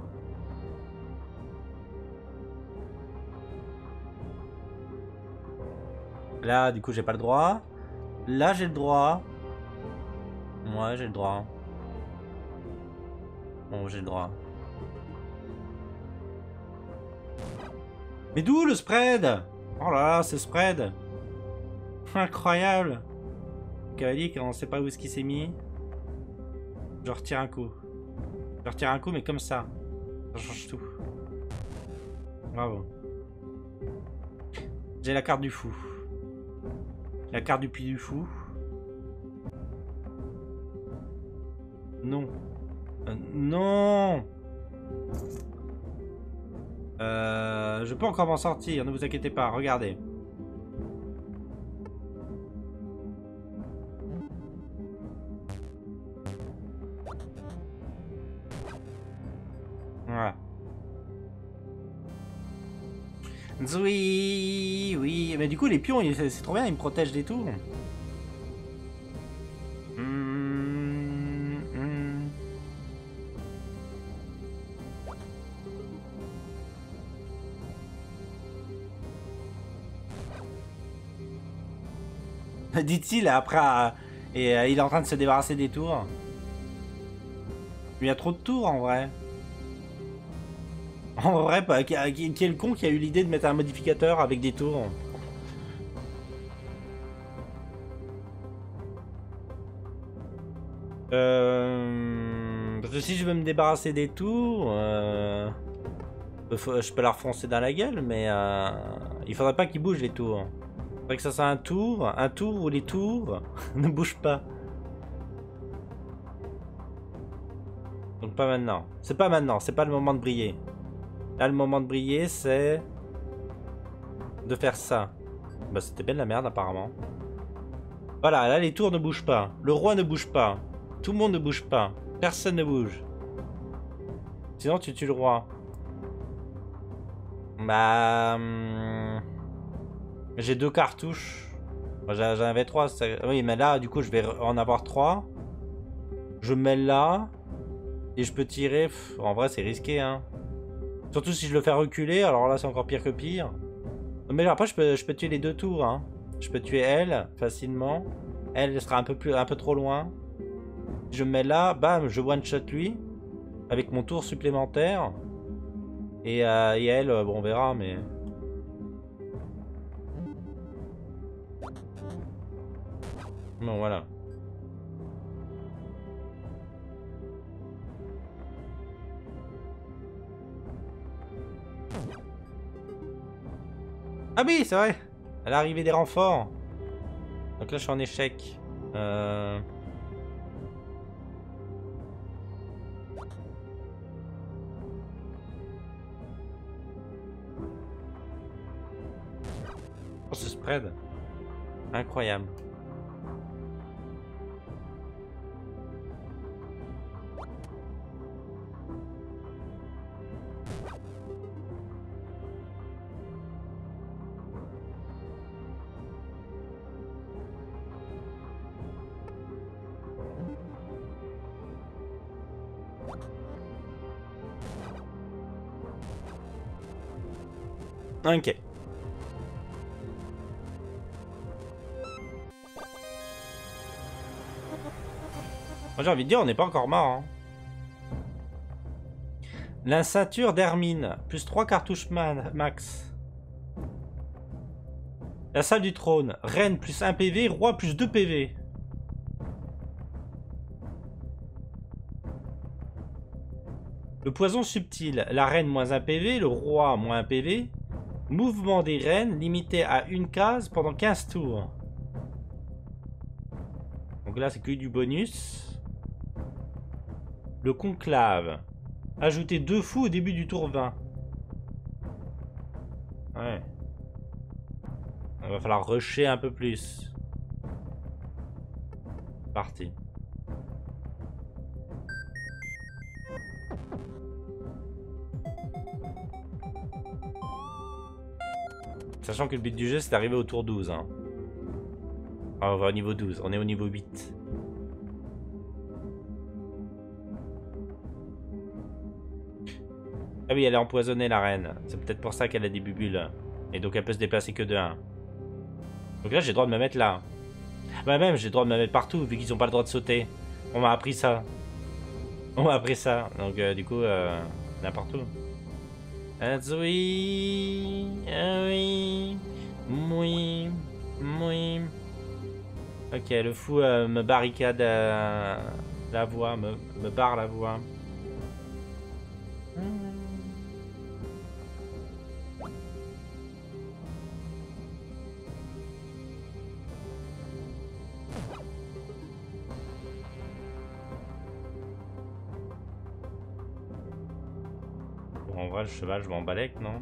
Là, du coup, j'ai pas le droit. Là, j'ai le droit. Ouais, j'ai le droit. Bon, j'ai le droit. Mais d'où le spread? Oh là là, ce spread. Incroyable. Cavalier, on sait pas où est-ce qu'il s'est mis. Je retire un coup. Je retire un coup, mais comme ça. Ça change tout. Bravo. J'ai la carte du fou. La carte du puits du fou. Non. Non. Je peux encore m'en sortir, ne vous inquiétez pas, regardez. Voilà. Oui, oui, mais du coup les pions, c'est trop bien, ils me protègent des tours. Dit-il après, il est en train de se débarrasser des tours. Il y a trop de tours en vrai. En vrai, qui est le con qui a eu l'idée de mettre un modificateur avec des tours? Parce que si je veux me débarrasser des tours, je peux leur foncer dans la gueule, mais il faudrait pas qu'ils bougent les tours. Il faudrait que ça soit un tour où les tours ne bougent pas. Donc pas maintenant. C'est pas maintenant, c'est pas le moment de briller. Là, le moment de briller, c'est de faire ça. Bah, c'était bien de la merde, apparemment. Voilà, là, les tours ne bougent pas. Le roi ne bouge pas. Tout le monde ne bouge pas. Personne ne bouge. Sinon, tu tues le roi. Bah... j'ai 2 cartouches. J'en avais 3. Oui, mais là, du coup, je vais en avoir 3. Je mets là. Et je peux tirer. En vrai, c'est risqué, hein. Surtout si je le fais reculer, alors là c'est encore pire que pire. Mais après je peux tuer les 2 tours, hein. Je peux tuer elle facilement. Elle sera un peu trop loin. Si je me mets là, bam, je one shot lui avec mon tour supplémentaire. Et elle, bon on verra, mais bon voilà. Ah oui, c'est vrai. À l'arrivée des renforts. Donc là, je suis en échec. Oh, ce spread. Incroyable. Ok. Moi j'ai envie de dire, on n'est pas encore mort. Hein. La ceinture d'Hermine, plus 3 cartouches max. La salle du trône, reine plus 1 PV, roi plus 2 PV. Le poison subtil, la reine moins 1 PV, le roi moins 1 PV. Mouvement des reines limité à 1 case pendant 15 tours. Donc là, c'est que du bonus. Le conclave. Ajouter 2 fous au début du tour 20. Ouais. Il va falloir rusher un peu plus. Parti. Sachant que le but du jeu, c'est d'arriver au tour 12. Hein. Ah, on va au niveau 12. On est au niveau 8. Ah oui, elle est empoisonnée, la reine. C'est peut-être pour ça qu'elle a des bubules. Et donc, elle peut se déplacer que de 1. Donc là, j'ai le droit de me mettre là. Bah même, j'ai le droit de me mettre partout, vu qu'ils n'ont pas le droit de sauter. On m'a appris ça. On m'a appris ça. Donc, du coup, n'importe où. Oui, oui. Ok, le fou me barricade la voie, me barre la voie. Bon, en vrai, le cheval, je m'en balèque, non?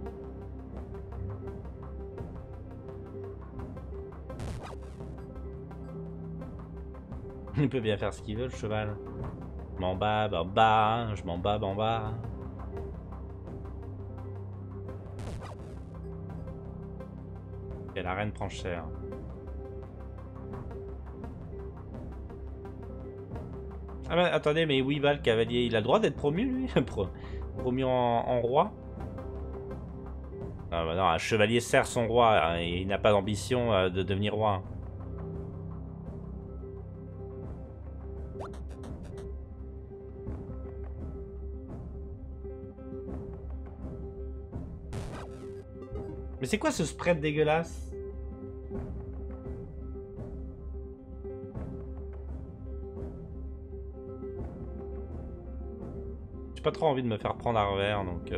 Il peut bien faire ce qu'il veut, le cheval. Je m'en bats, bas, je m'en bats, bas. Et la reine prend cher. Ah bah attendez, mais Weebal, le cavalier, il a le droit d'être promu, lui? Promu en roi? Ah bah non, un chevalier sert son roi, hein, et il n'a pas d'ambition de devenir roi. Mais c'est quoi ce spread dégueulasse? J'ai pas trop envie de me faire prendre à revers, donc...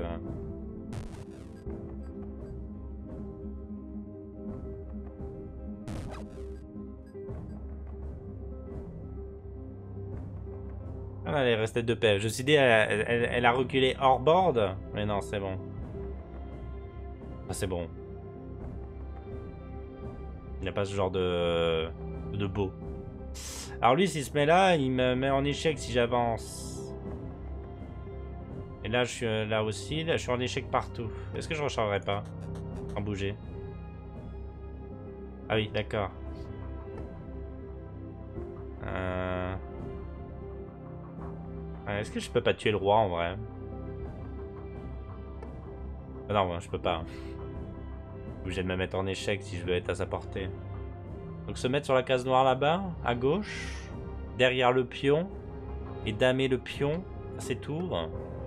Ah, elle est restée de paix. Je me suis dit, elle a reculé hors board. Mais non, c'est bon. Ah, c'est bon. Il n'y a pas ce genre de beau. Alors lui, s'il se met là, il me met en échec si j'avance. Et là, je suis là aussi. Là, je suis en échec partout. Est-ce que je rechargerai pas? Sans bouger. Ah oui, d'accord. Est-ce que je peux pas tuer le roi en vrai? Ah non, je peux pas. Obligé de me mettre en échec si je veux être à sa portée. Donc se mettre sur la case noire là-bas, à gauche, derrière le pion, et damer le pion à ses tours.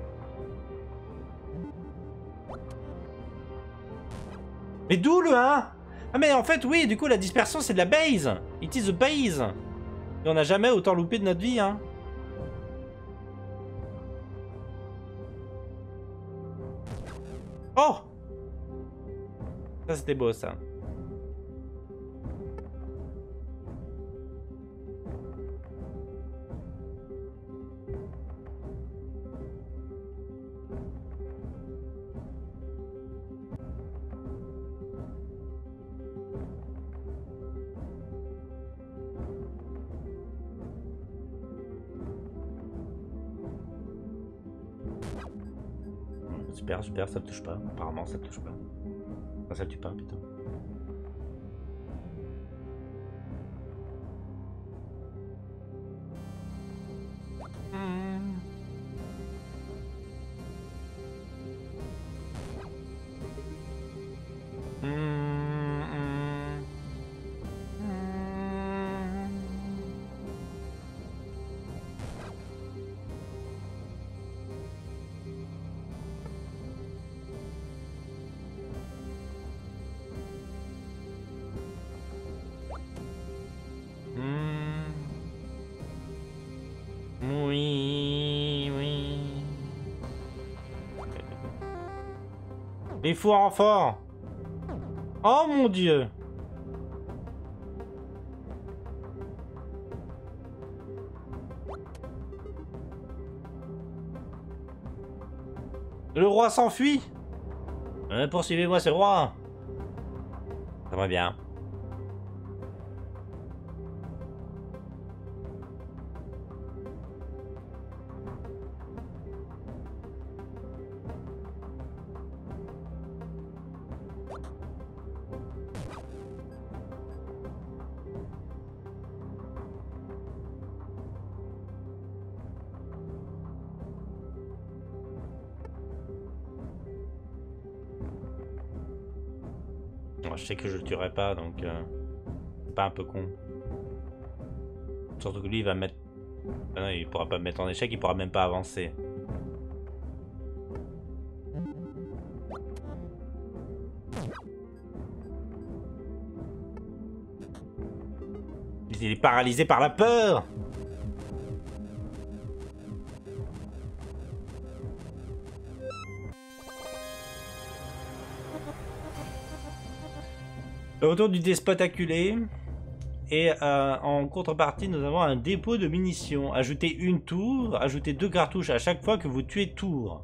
Mais d'où le 1? Ah mais en fait oui, du coup la dispersion c'est de la base. It is a base. Et on n'a jamais autant loupé de notre vie, hein. Oh! Ça c'était beau ça. Super, super, ça ne touche pas. Apparemment ça ne touche pas. Enfin, ça ne tue pas plutôt. Oui, oui. Il faut un renfort. Oh mon dieu. Le roi s'enfuit. Poursuivez-moi, c'est le roi. Ça va bien. Je sais que je le tuerai pas, donc c'est pas un peu con. Surtout que lui, il va mettre... Ah non, il pourra pas me mettre en échec, il pourra même pas avancer. Il est paralysé par la peur. Le retour du despote acculé. Et en contrepartie, nous avons un dépôt de munitions. Ajoutez une tour, ajoutez 2 cartouches à chaque fois que vous tuez tour.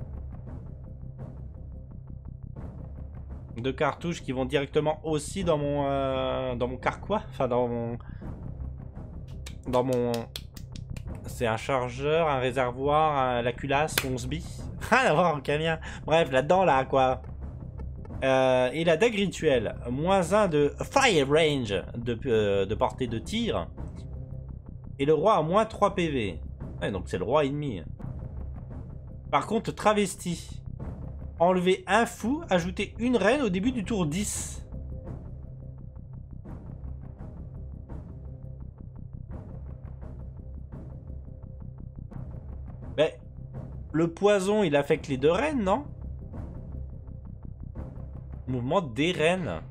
2 cartouches qui vont directement aussi dans mon carquois. Enfin, dans mon... C'est un chargeur, un réservoir, la culasse, 11 billes. Rien à voir en camion. Bref, là-dedans, là, quoi. Et la dague rituelle, -1 de fire range de portée de tir. Et le roi a -3 PV. Ouais, donc c'est le roi ennemi. Par contre, travesti. Enlever un fou, ajouter une reine au début du tour 10. Mais le poison, il affecte les 2 reines, non? Mouvement des reines.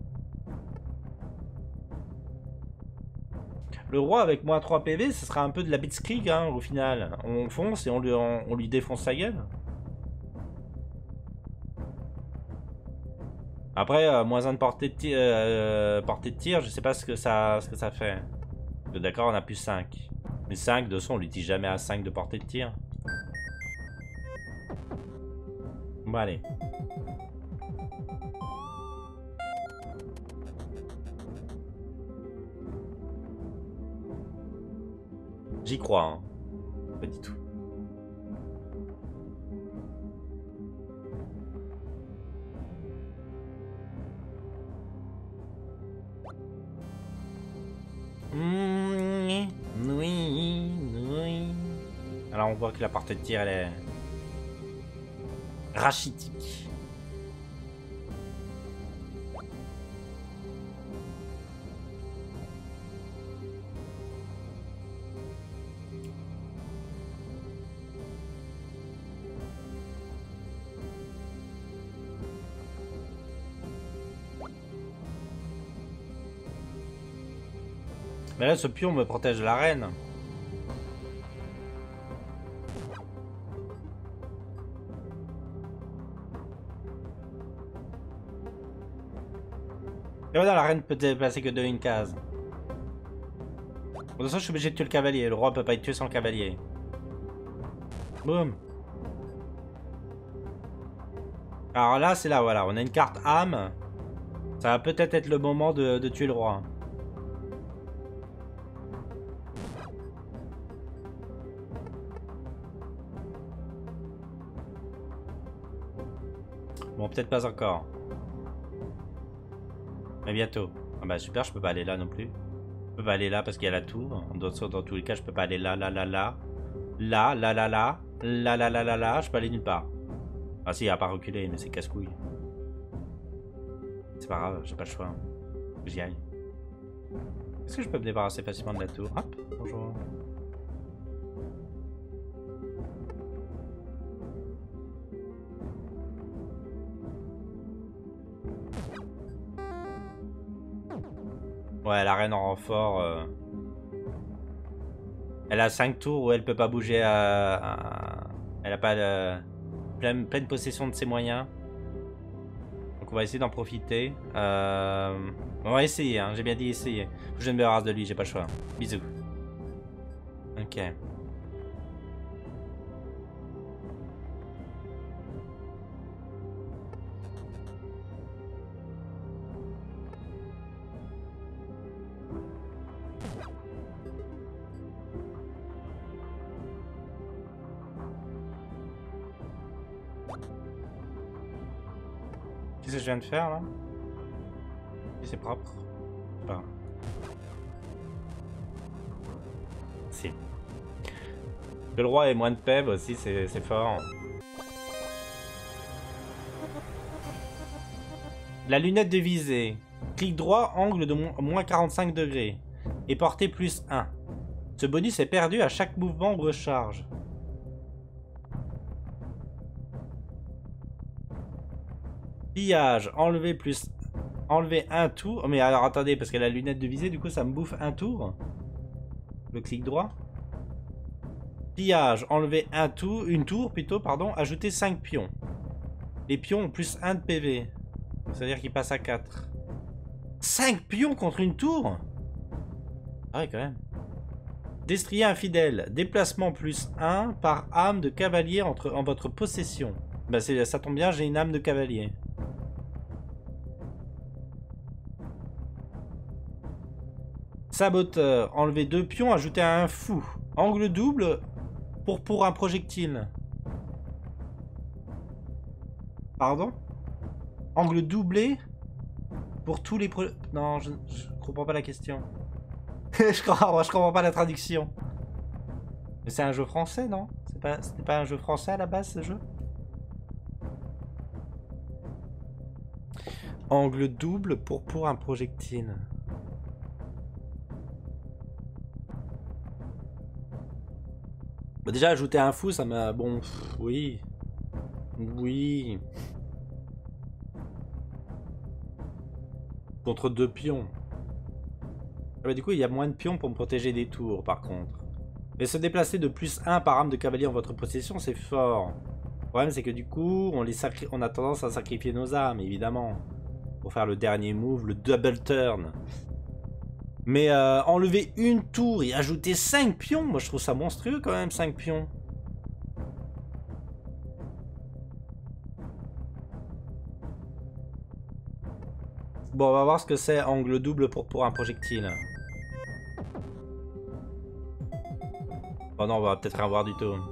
Le roi avec -3 PV, ce sera un peu de la blitzkrieg, hein, au final. On fonce et on lui défonce sa gueule. Après, -1 de portée de tir, je sais pas ce que ça fait. D'accord, on a plus 5. Mais 5, de toute façon, on l'utilise jamais à 5 de portée de tir. Bon, allez. J'y crois, hein. Pas du tout. Oui. Alors on voit que la portée de tir, elle est rachitique. Mais là, ce pion me protège la reine. Et voilà, la reine peut déplacer que de une case. De toute façon, je suis obligé de tuer le cavalier. Le roi peut pas être tué sans le cavalier. Boum. Alors là, c'est là, voilà. On a une carte âme. Ça va peut-être être le moment de tuer le roi. Bon, peut-être pas encore. Mais bientôt. Ah bah super, je peux pas aller là non plus. Je peux pas aller là parce qu'il y a la tour. Dans tous les cas, je peux pas aller là. Là. Je peux aller nulle part. Ah si, à part reculer, mais c'est casse-couille. C'est pas grave, j'ai pas le choix. J'y aille. Est-ce que je peux me débarrasser facilement de la tour? Hop, bonjour. Ouais, la reine en renfort. Elle a 5 tours où elle peut pas bouger. Elle a pas pleine possession de ses moyens. Donc on va essayer d'en profiter. On va essayer, hein, j'ai bien dit essayer. Faut que je me débarrasse de lui, j'ai pas le choix. Bisous. Ok. Qu'est-ce que je viens de faire là? C'est propre. Enfin. Si. Que le roi ait moins de PEV aussi, c'est fort. La lunette de visée. Clic droit, angle de moins 45 degrés. Et portée +1. Ce bonus est perdu à chaque mouvement ou recharge. Pillage, enlever Enlever un tour. Mais alors attendez, parce que la lunette de visée, du coup, ça me bouffe un tour. Le clic droit. Pillage, enlever une tour plutôt, pardon. Ajouter 5 pions. Les pions ont plus 1 de PV. C'est-à-dire qu'ils passent à 4. 5 pions contre une tour? Ah ouais, quand même. Destrier infidèle. Déplacement plus 1 par âme de cavalier en votre possession. Bah ça tombe bien, j'ai une âme de cavalier. Saboteur. Enlever 2 pions, ajouter un fou. Angle double pour un projectile. Pardon? Angle doublé pour tous les Non, je comprends pas la question. je comprends pas la traduction. Mais c'est un jeu français, non? C'était pas un jeu français à la base, ce jeu? Angle double pour un projectile. Bah déjà, ajouter un fou, ça m'a... Bon, oui. Oui. Contre 2 pions. Ah bah, du coup, il y a moins de pions pour me protéger des tours, par contre. Mais se déplacer de plus 1 par âme de cavalier en votre possession, c'est fort. Le problème, c'est que du coup, on a tendance à sacrifier nos âmes, évidemment. Pour faire le dernier move, le double turn. Mais enlever une tour et ajouter 5 pions, moi je trouve ça monstrueux quand même, 5 pions. Bon, on va voir ce que c'est angle double pour un projectile. Bon non, on va peut-être rien voir du tout.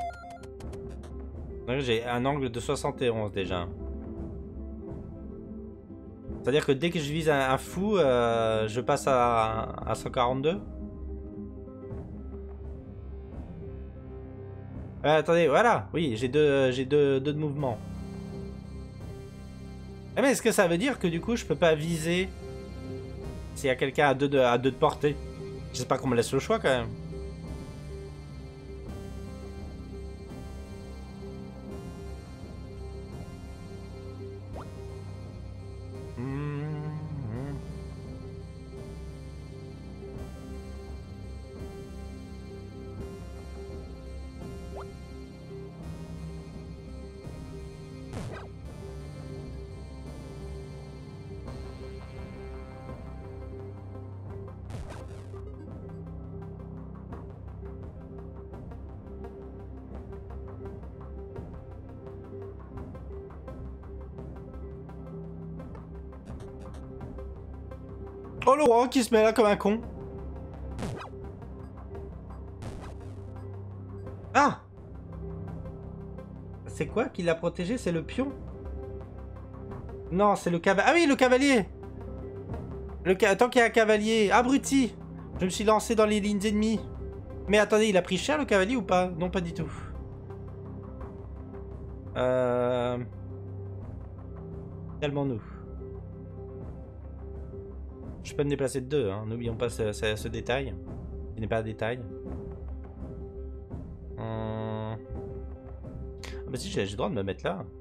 J'ai un angle de 71 déjà. C'est-à-dire que dès que je vise un fou, je passe à 142. Attendez, voilà, oui, j'ai deux de mouvement. Mais est-ce que ça veut dire que du coup je peux pas viser s'il y a quelqu'un à 2 de portée? J'espère qu'on me laisse le choix quand même. Oh le roi qui se met là comme un con. Ah! C'est quoi qui l'a protégé? C'est le pion? Non, c'est le cavalier. Ah oui, le cavalier! Tant qu'il y a un cavalier. Abruti! Je me suis lancé dans les lignes ennemies. Mais attendez, il a pris cher le cavalier ou pas? Non, pas du tout. Calmons-nous. Je peux me déplacer de 2, hein. N'oublions pas ce détail. Qui n'est pas un détail. Ah bah si, j'ai le droit de me mettre là.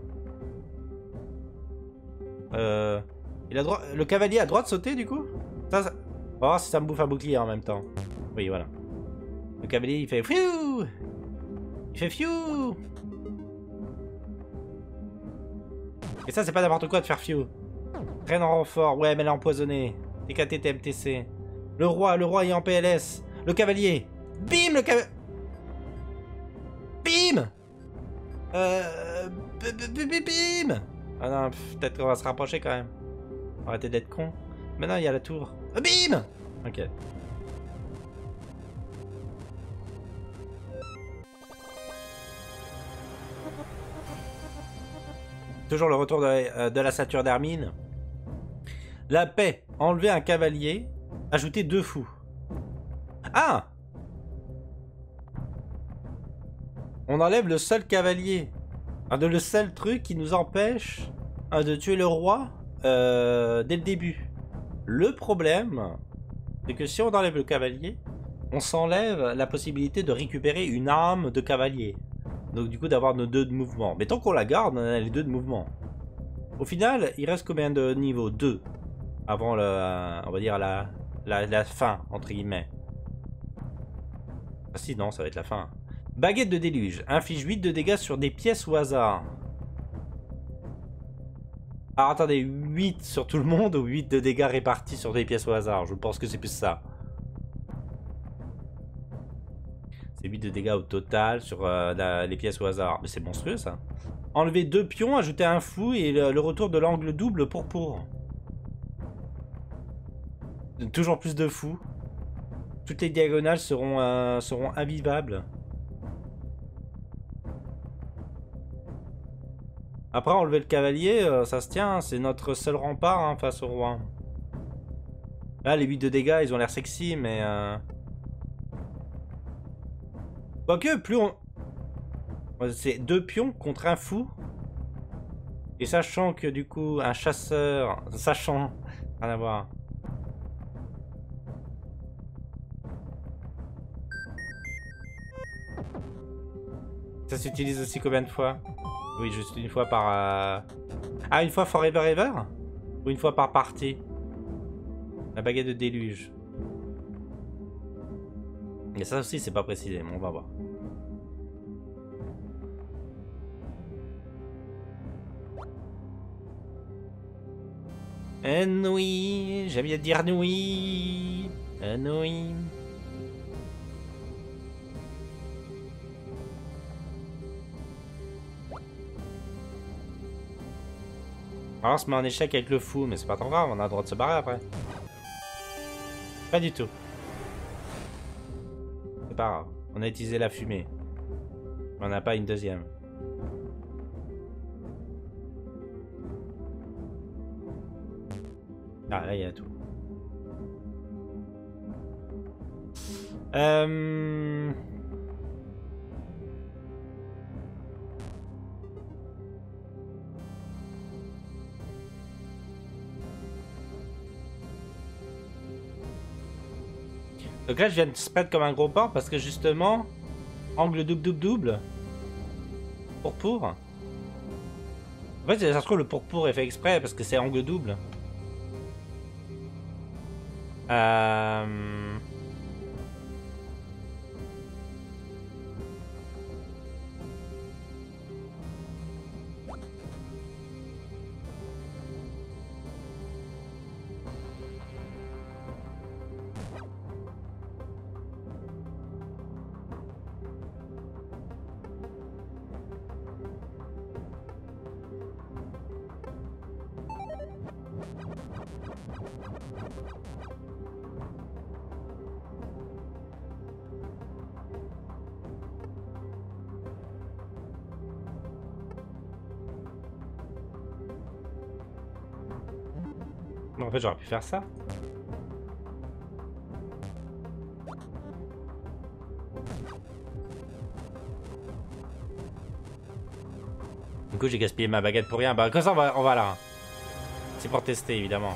Il a droit... Le cavalier a droit de sauter du coup? Ça... On va voir si ça me bouffe un bouclier en même temps. Oui, voilà. Le cavalier il fait fiou. Il fait fiou. Et ça c'est pas n'importe quoi de faire fiou. Reine en renfort, ouais mais elle est empoisonnée. TKT TMTC. Le roi est en PLS. Le cavalier. Bim le cavalier. Bim. Bim. Ah non, peut-être qu'on va se rapprocher quand même. Arrêtez d'être con. Maintenant il y a la tour. Bim. Ok. Toujours le retour de la ceinture d'Hermine. La paix. Enlever un cavalier. Ajouter 2 fous. Ah! On enlève le seul cavalier. Le seul truc qui nous empêche de tuer le roi dès le début. Le problème, c'est que si on enlève le cavalier, on s'enlève la possibilité de récupérer une arme de cavalier. Donc du coup d'avoir nos 2 de mouvement. Mais tant qu'on la garde, on a les 2 de mouvement. Au final, il reste combien de niveaux? 2. Avant le, on va dire la fin, entre guillemets. Ah si, non, ça va être la fin. Baguette de déluge. Inflige 8 de dégâts sur des pièces au hasard. Alors attendez, 8 sur tout le monde ou 8 de dégâts répartis sur des pièces au hasard? Je pense que c'est plus ça. C'est 8 de dégâts au total sur les pièces au hasard. Mais c'est monstrueux ça. Enlever 2 pions, ajouter un fou et le retour de l'angle double pour. Toujours plus de fous. Toutes les diagonales seront invivables. Après, enlever le cavalier, ça se tient. C'est notre seul rempart hein, face au roi. Là, les 8 de dégâts, ils ont l'air sexy, mais... Quoique, plus on... C'est 2 pions contre un fou. Et sachant que, du coup, un chasseur... Sachant... Rien à voir. Ça s'utilise aussi combien de fois? Oui, juste une fois par... Ah, une fois forever ever? Ou une fois par partie? La baguette de déluge. Mais ça aussi, c'est pas précisé, mais on va voir. Oui, j'aime bien dire oui. Oui. Alors, on se met en échec avec le fou, mais c'est pas trop grave, on a le droit de se barrer après. Pas du tout. C'est pas grave, on a utilisé la fumée. On n'a pas une deuxième. Ah, là, il y a tout. Donc là, je viens de spread comme un gros porc parce que justement, angle double. Pour. En fait, ça se trouve, le pour est fait exprès parce que c'est angle double. En fait, j'aurais pu faire ça. Du coup, j'ai gaspillé ma baguette pour rien. Bah, comme ça, on va là. C'est pour tester, évidemment.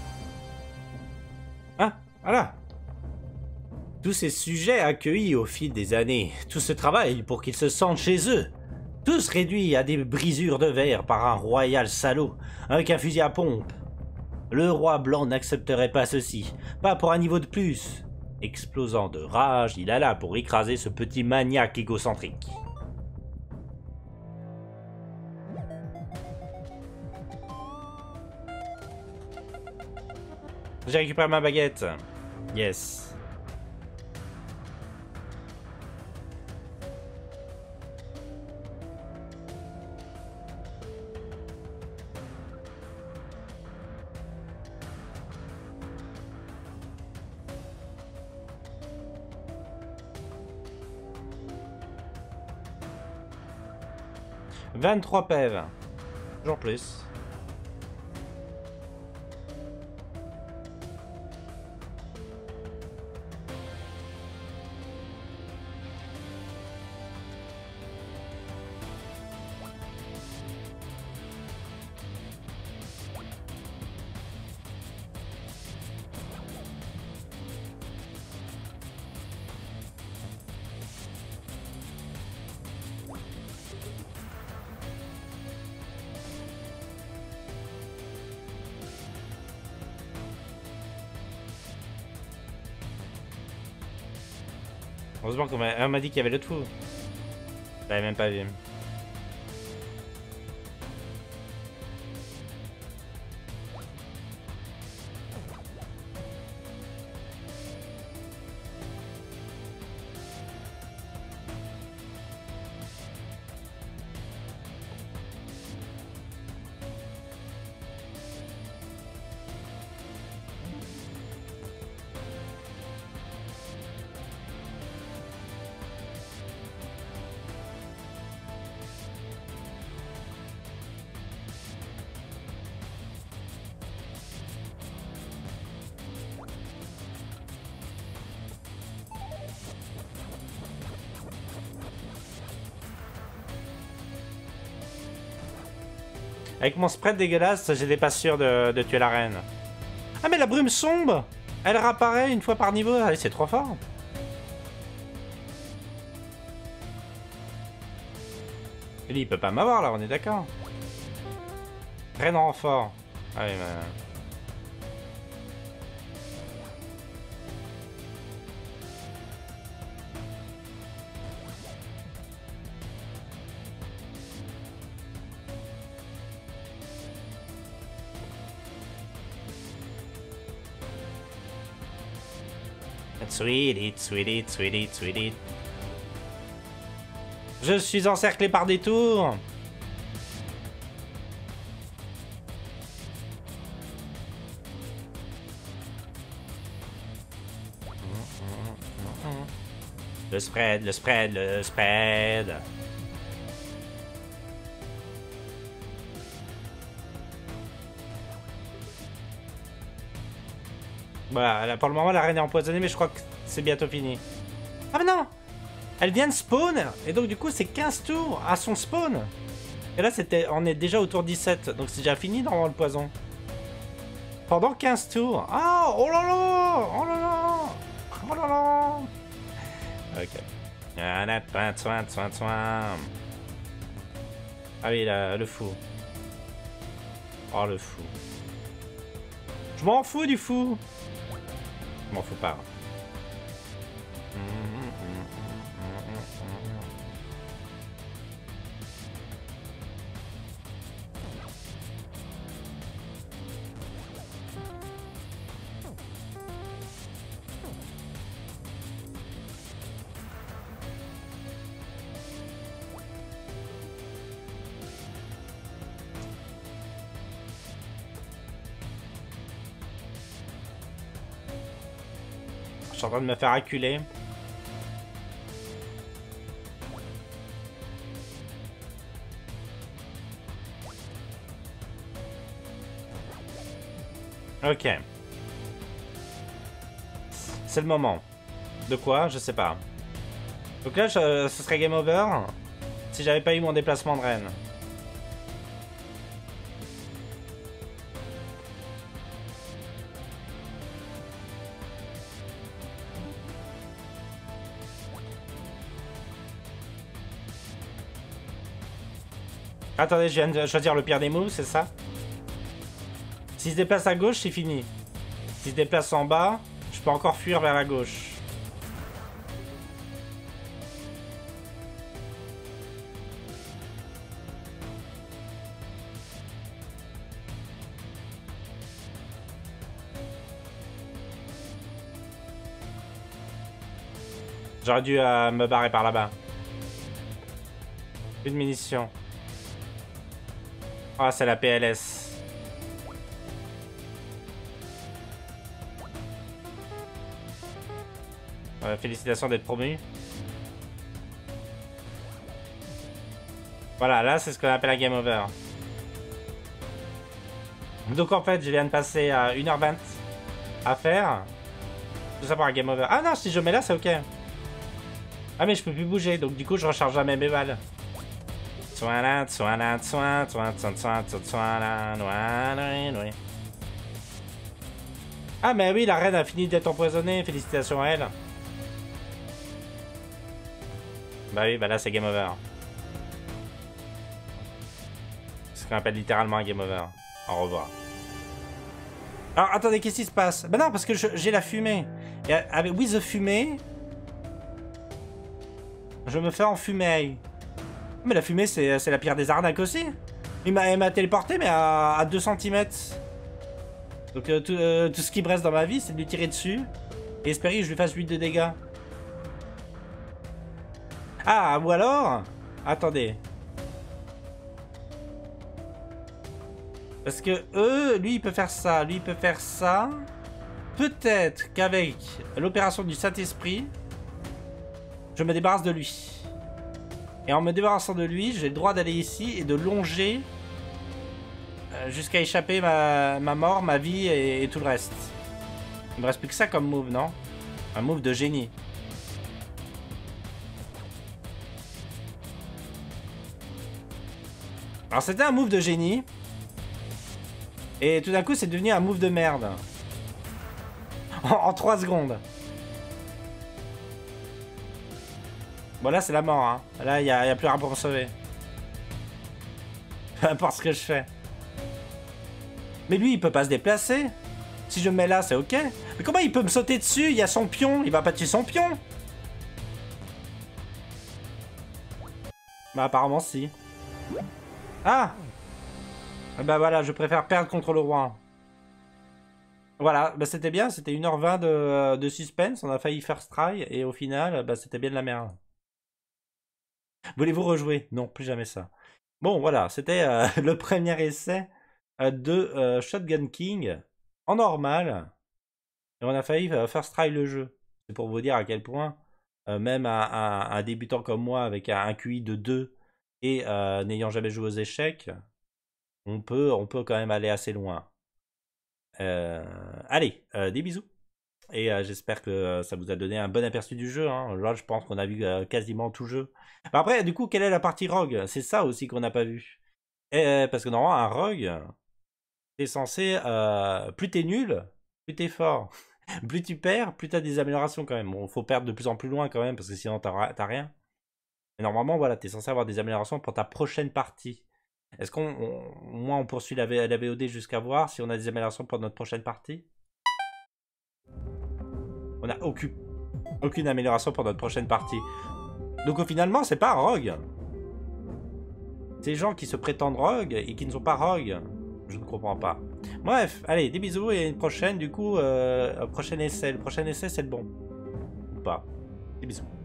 Ah, voilà. Tous ces sujets accueillis au fil des années, tout ce travail pour qu'ils se sentent chez eux, tous réduits à des brisures de verre par un royal salaud, avec un fusil à pompe. Le roi blanc n'accepterait pas ceci, pas pour un niveau de plus. Explosant de rage, il alla pour écraser ce petit maniaque égocentrique. J'ai récupéré ma baguette. Yes. « 23 PV. Toujours plus. Heureusement qu'on m'a dit qu'il y avait le fou. Je l'avais même pas vu. Avec mon spread dégueulasse, j'étais pas sûr de tuer la reine. Ah mais la brume sombre, elle réapparaît une fois par niveau. Allez, c'est trop fort. Et lui, il peut pas m'avoir là, on est d'accord. Reine renfort. Ah oui, mais... Sweet it, sweet it, sweet it, sweet it. Je suis encerclé par des tours. Le spread, le spread, le spread. Voilà, là, pour le moment la reine est empoisonnée, mais je crois que c'est bientôt fini. Ah mais non! Elle vient de spawn! Et donc du coup c'est 15 tours à son spawn! Et là on est déjà au tour 17, donc c'est déjà fini dans le poison. Pendant 15 tours! Ah! Oh là là! Oh là là! Oh là là! Ok. Ah oui, le fou. Oh le fou. Je m'en fous du fou! Je m'en fous pas. Je suis en train de me faire acculer. Ok. C'est le moment. De quoi? Je sais pas. Donc là, ce serait game over si j'avais pas eu mon déplacement de reine. Attendez, je viens de choisir le pire des moves, c'est ça? S'il se déplace à gauche, c'est fini. S'il se déplace en bas, je peux encore fuir vers la gauche. J'aurais dû me barrer par là-bas. Plus de munitions. Ah, c'est la PLS. Félicitations d'être promu. Voilà, là, c'est ce qu'on appelle un game over. Donc, en fait, je viens de passer à 1h20 à faire. Tout ça pour un game over. Ah non, si je mets là, c'est ok. Ah, mais je peux plus bouger, donc du coup, je recharge jamais mes balles. Ah mais oui, la reine a fini d'être empoisonnée, félicitations à elle. Bah oui, bah là c'est game over. Ce qu'on appelle littéralement un game over. Au revoir. Alors attendez, qu'est-ce qui se passe? Bah non, parce que j'ai la fumée. Et avec with the fumée, Je me fais enfumer. Mais la fumée, c'est la pire des arnaques aussi. Il m'a téléporté, mais à 2 cm. Donc tout ce qui me reste dans ma vie, c'est de lui tirer dessus. Et espérer que je lui fasse 8 de dégâts. Ah, ou alors... Attendez. Parce que lui, il peut faire ça. Lui, il peut faire ça. Peut-être qu'avec l'opération du Saint-Esprit, je me débarrasse de lui. Et en me débarrassant de lui, j'ai le droit d'aller ici et de longer jusqu'à échapper ma mort, ma vie et tout le reste. Il me reste plus que ça comme move, non? Un move de génie. Alors c'était un move de génie. Et tout d'un coup, c'est devenu un move de merde. En 3 secondes. Bon, là, c'est la mort. Hein. Là, il n'y a plus rien pour me sauver. Peu importe ce que je fais. Mais lui, il peut pas se déplacer. Si je me mets là, c'est ok. Mais comment il peut me sauter dessus? Il y a son pion. Il va pas tuer son pion. Bah, apparemment, si. Ah! Bah voilà, je préfère perdre contre le roi. Voilà, bah c'était bien, c'était 1h20 de suspense, on a failli first try, et au final, bah c'était bien de la merde. Voulez-vous rejouer? Non, plus jamais ça. Bon, voilà, c'était le premier essai de Shotgun King en normal. Et on a failli first try le jeu. C'est pour vous dire à quel point, même un débutant comme moi, avec un QI de 2 et n'ayant jamais joué aux échecs, on peut quand même aller assez loin. Allez, des bisous. Et j'espère que ça vous a donné un bon aperçu du jeu. Hein. Là, je pense qu'on a vu quasiment tout jeu. Après, du coup, quelle est la partie rogue? C'est ça aussi qu'on n'a pas vu. Parce que normalement, un rogue, t'es censé... plus t'es nul, plus t'es fort. Plus tu perds, plus t'as des améliorations quand même. Bon, faut perdre de plus en plus loin quand même, parce que sinon t'as rien. Mais normalement, voilà, t'es censé avoir des améliorations pour ta prochaine partie. Est-ce moi, on poursuit la VOD jusqu'à voir si on a des améliorations pour notre prochaine partie? On n'a aucune amélioration pour notre prochaine partie. Donc finalement, c'est pas un rogue. Ces gens qui se prétendent rogue et qui ne sont pas rogue. Je ne comprends pas. Bref, allez, des bisous et une prochaine, du coup, prochain essai. Le prochain essai, c'est le bon. Ou pas. Des bisous.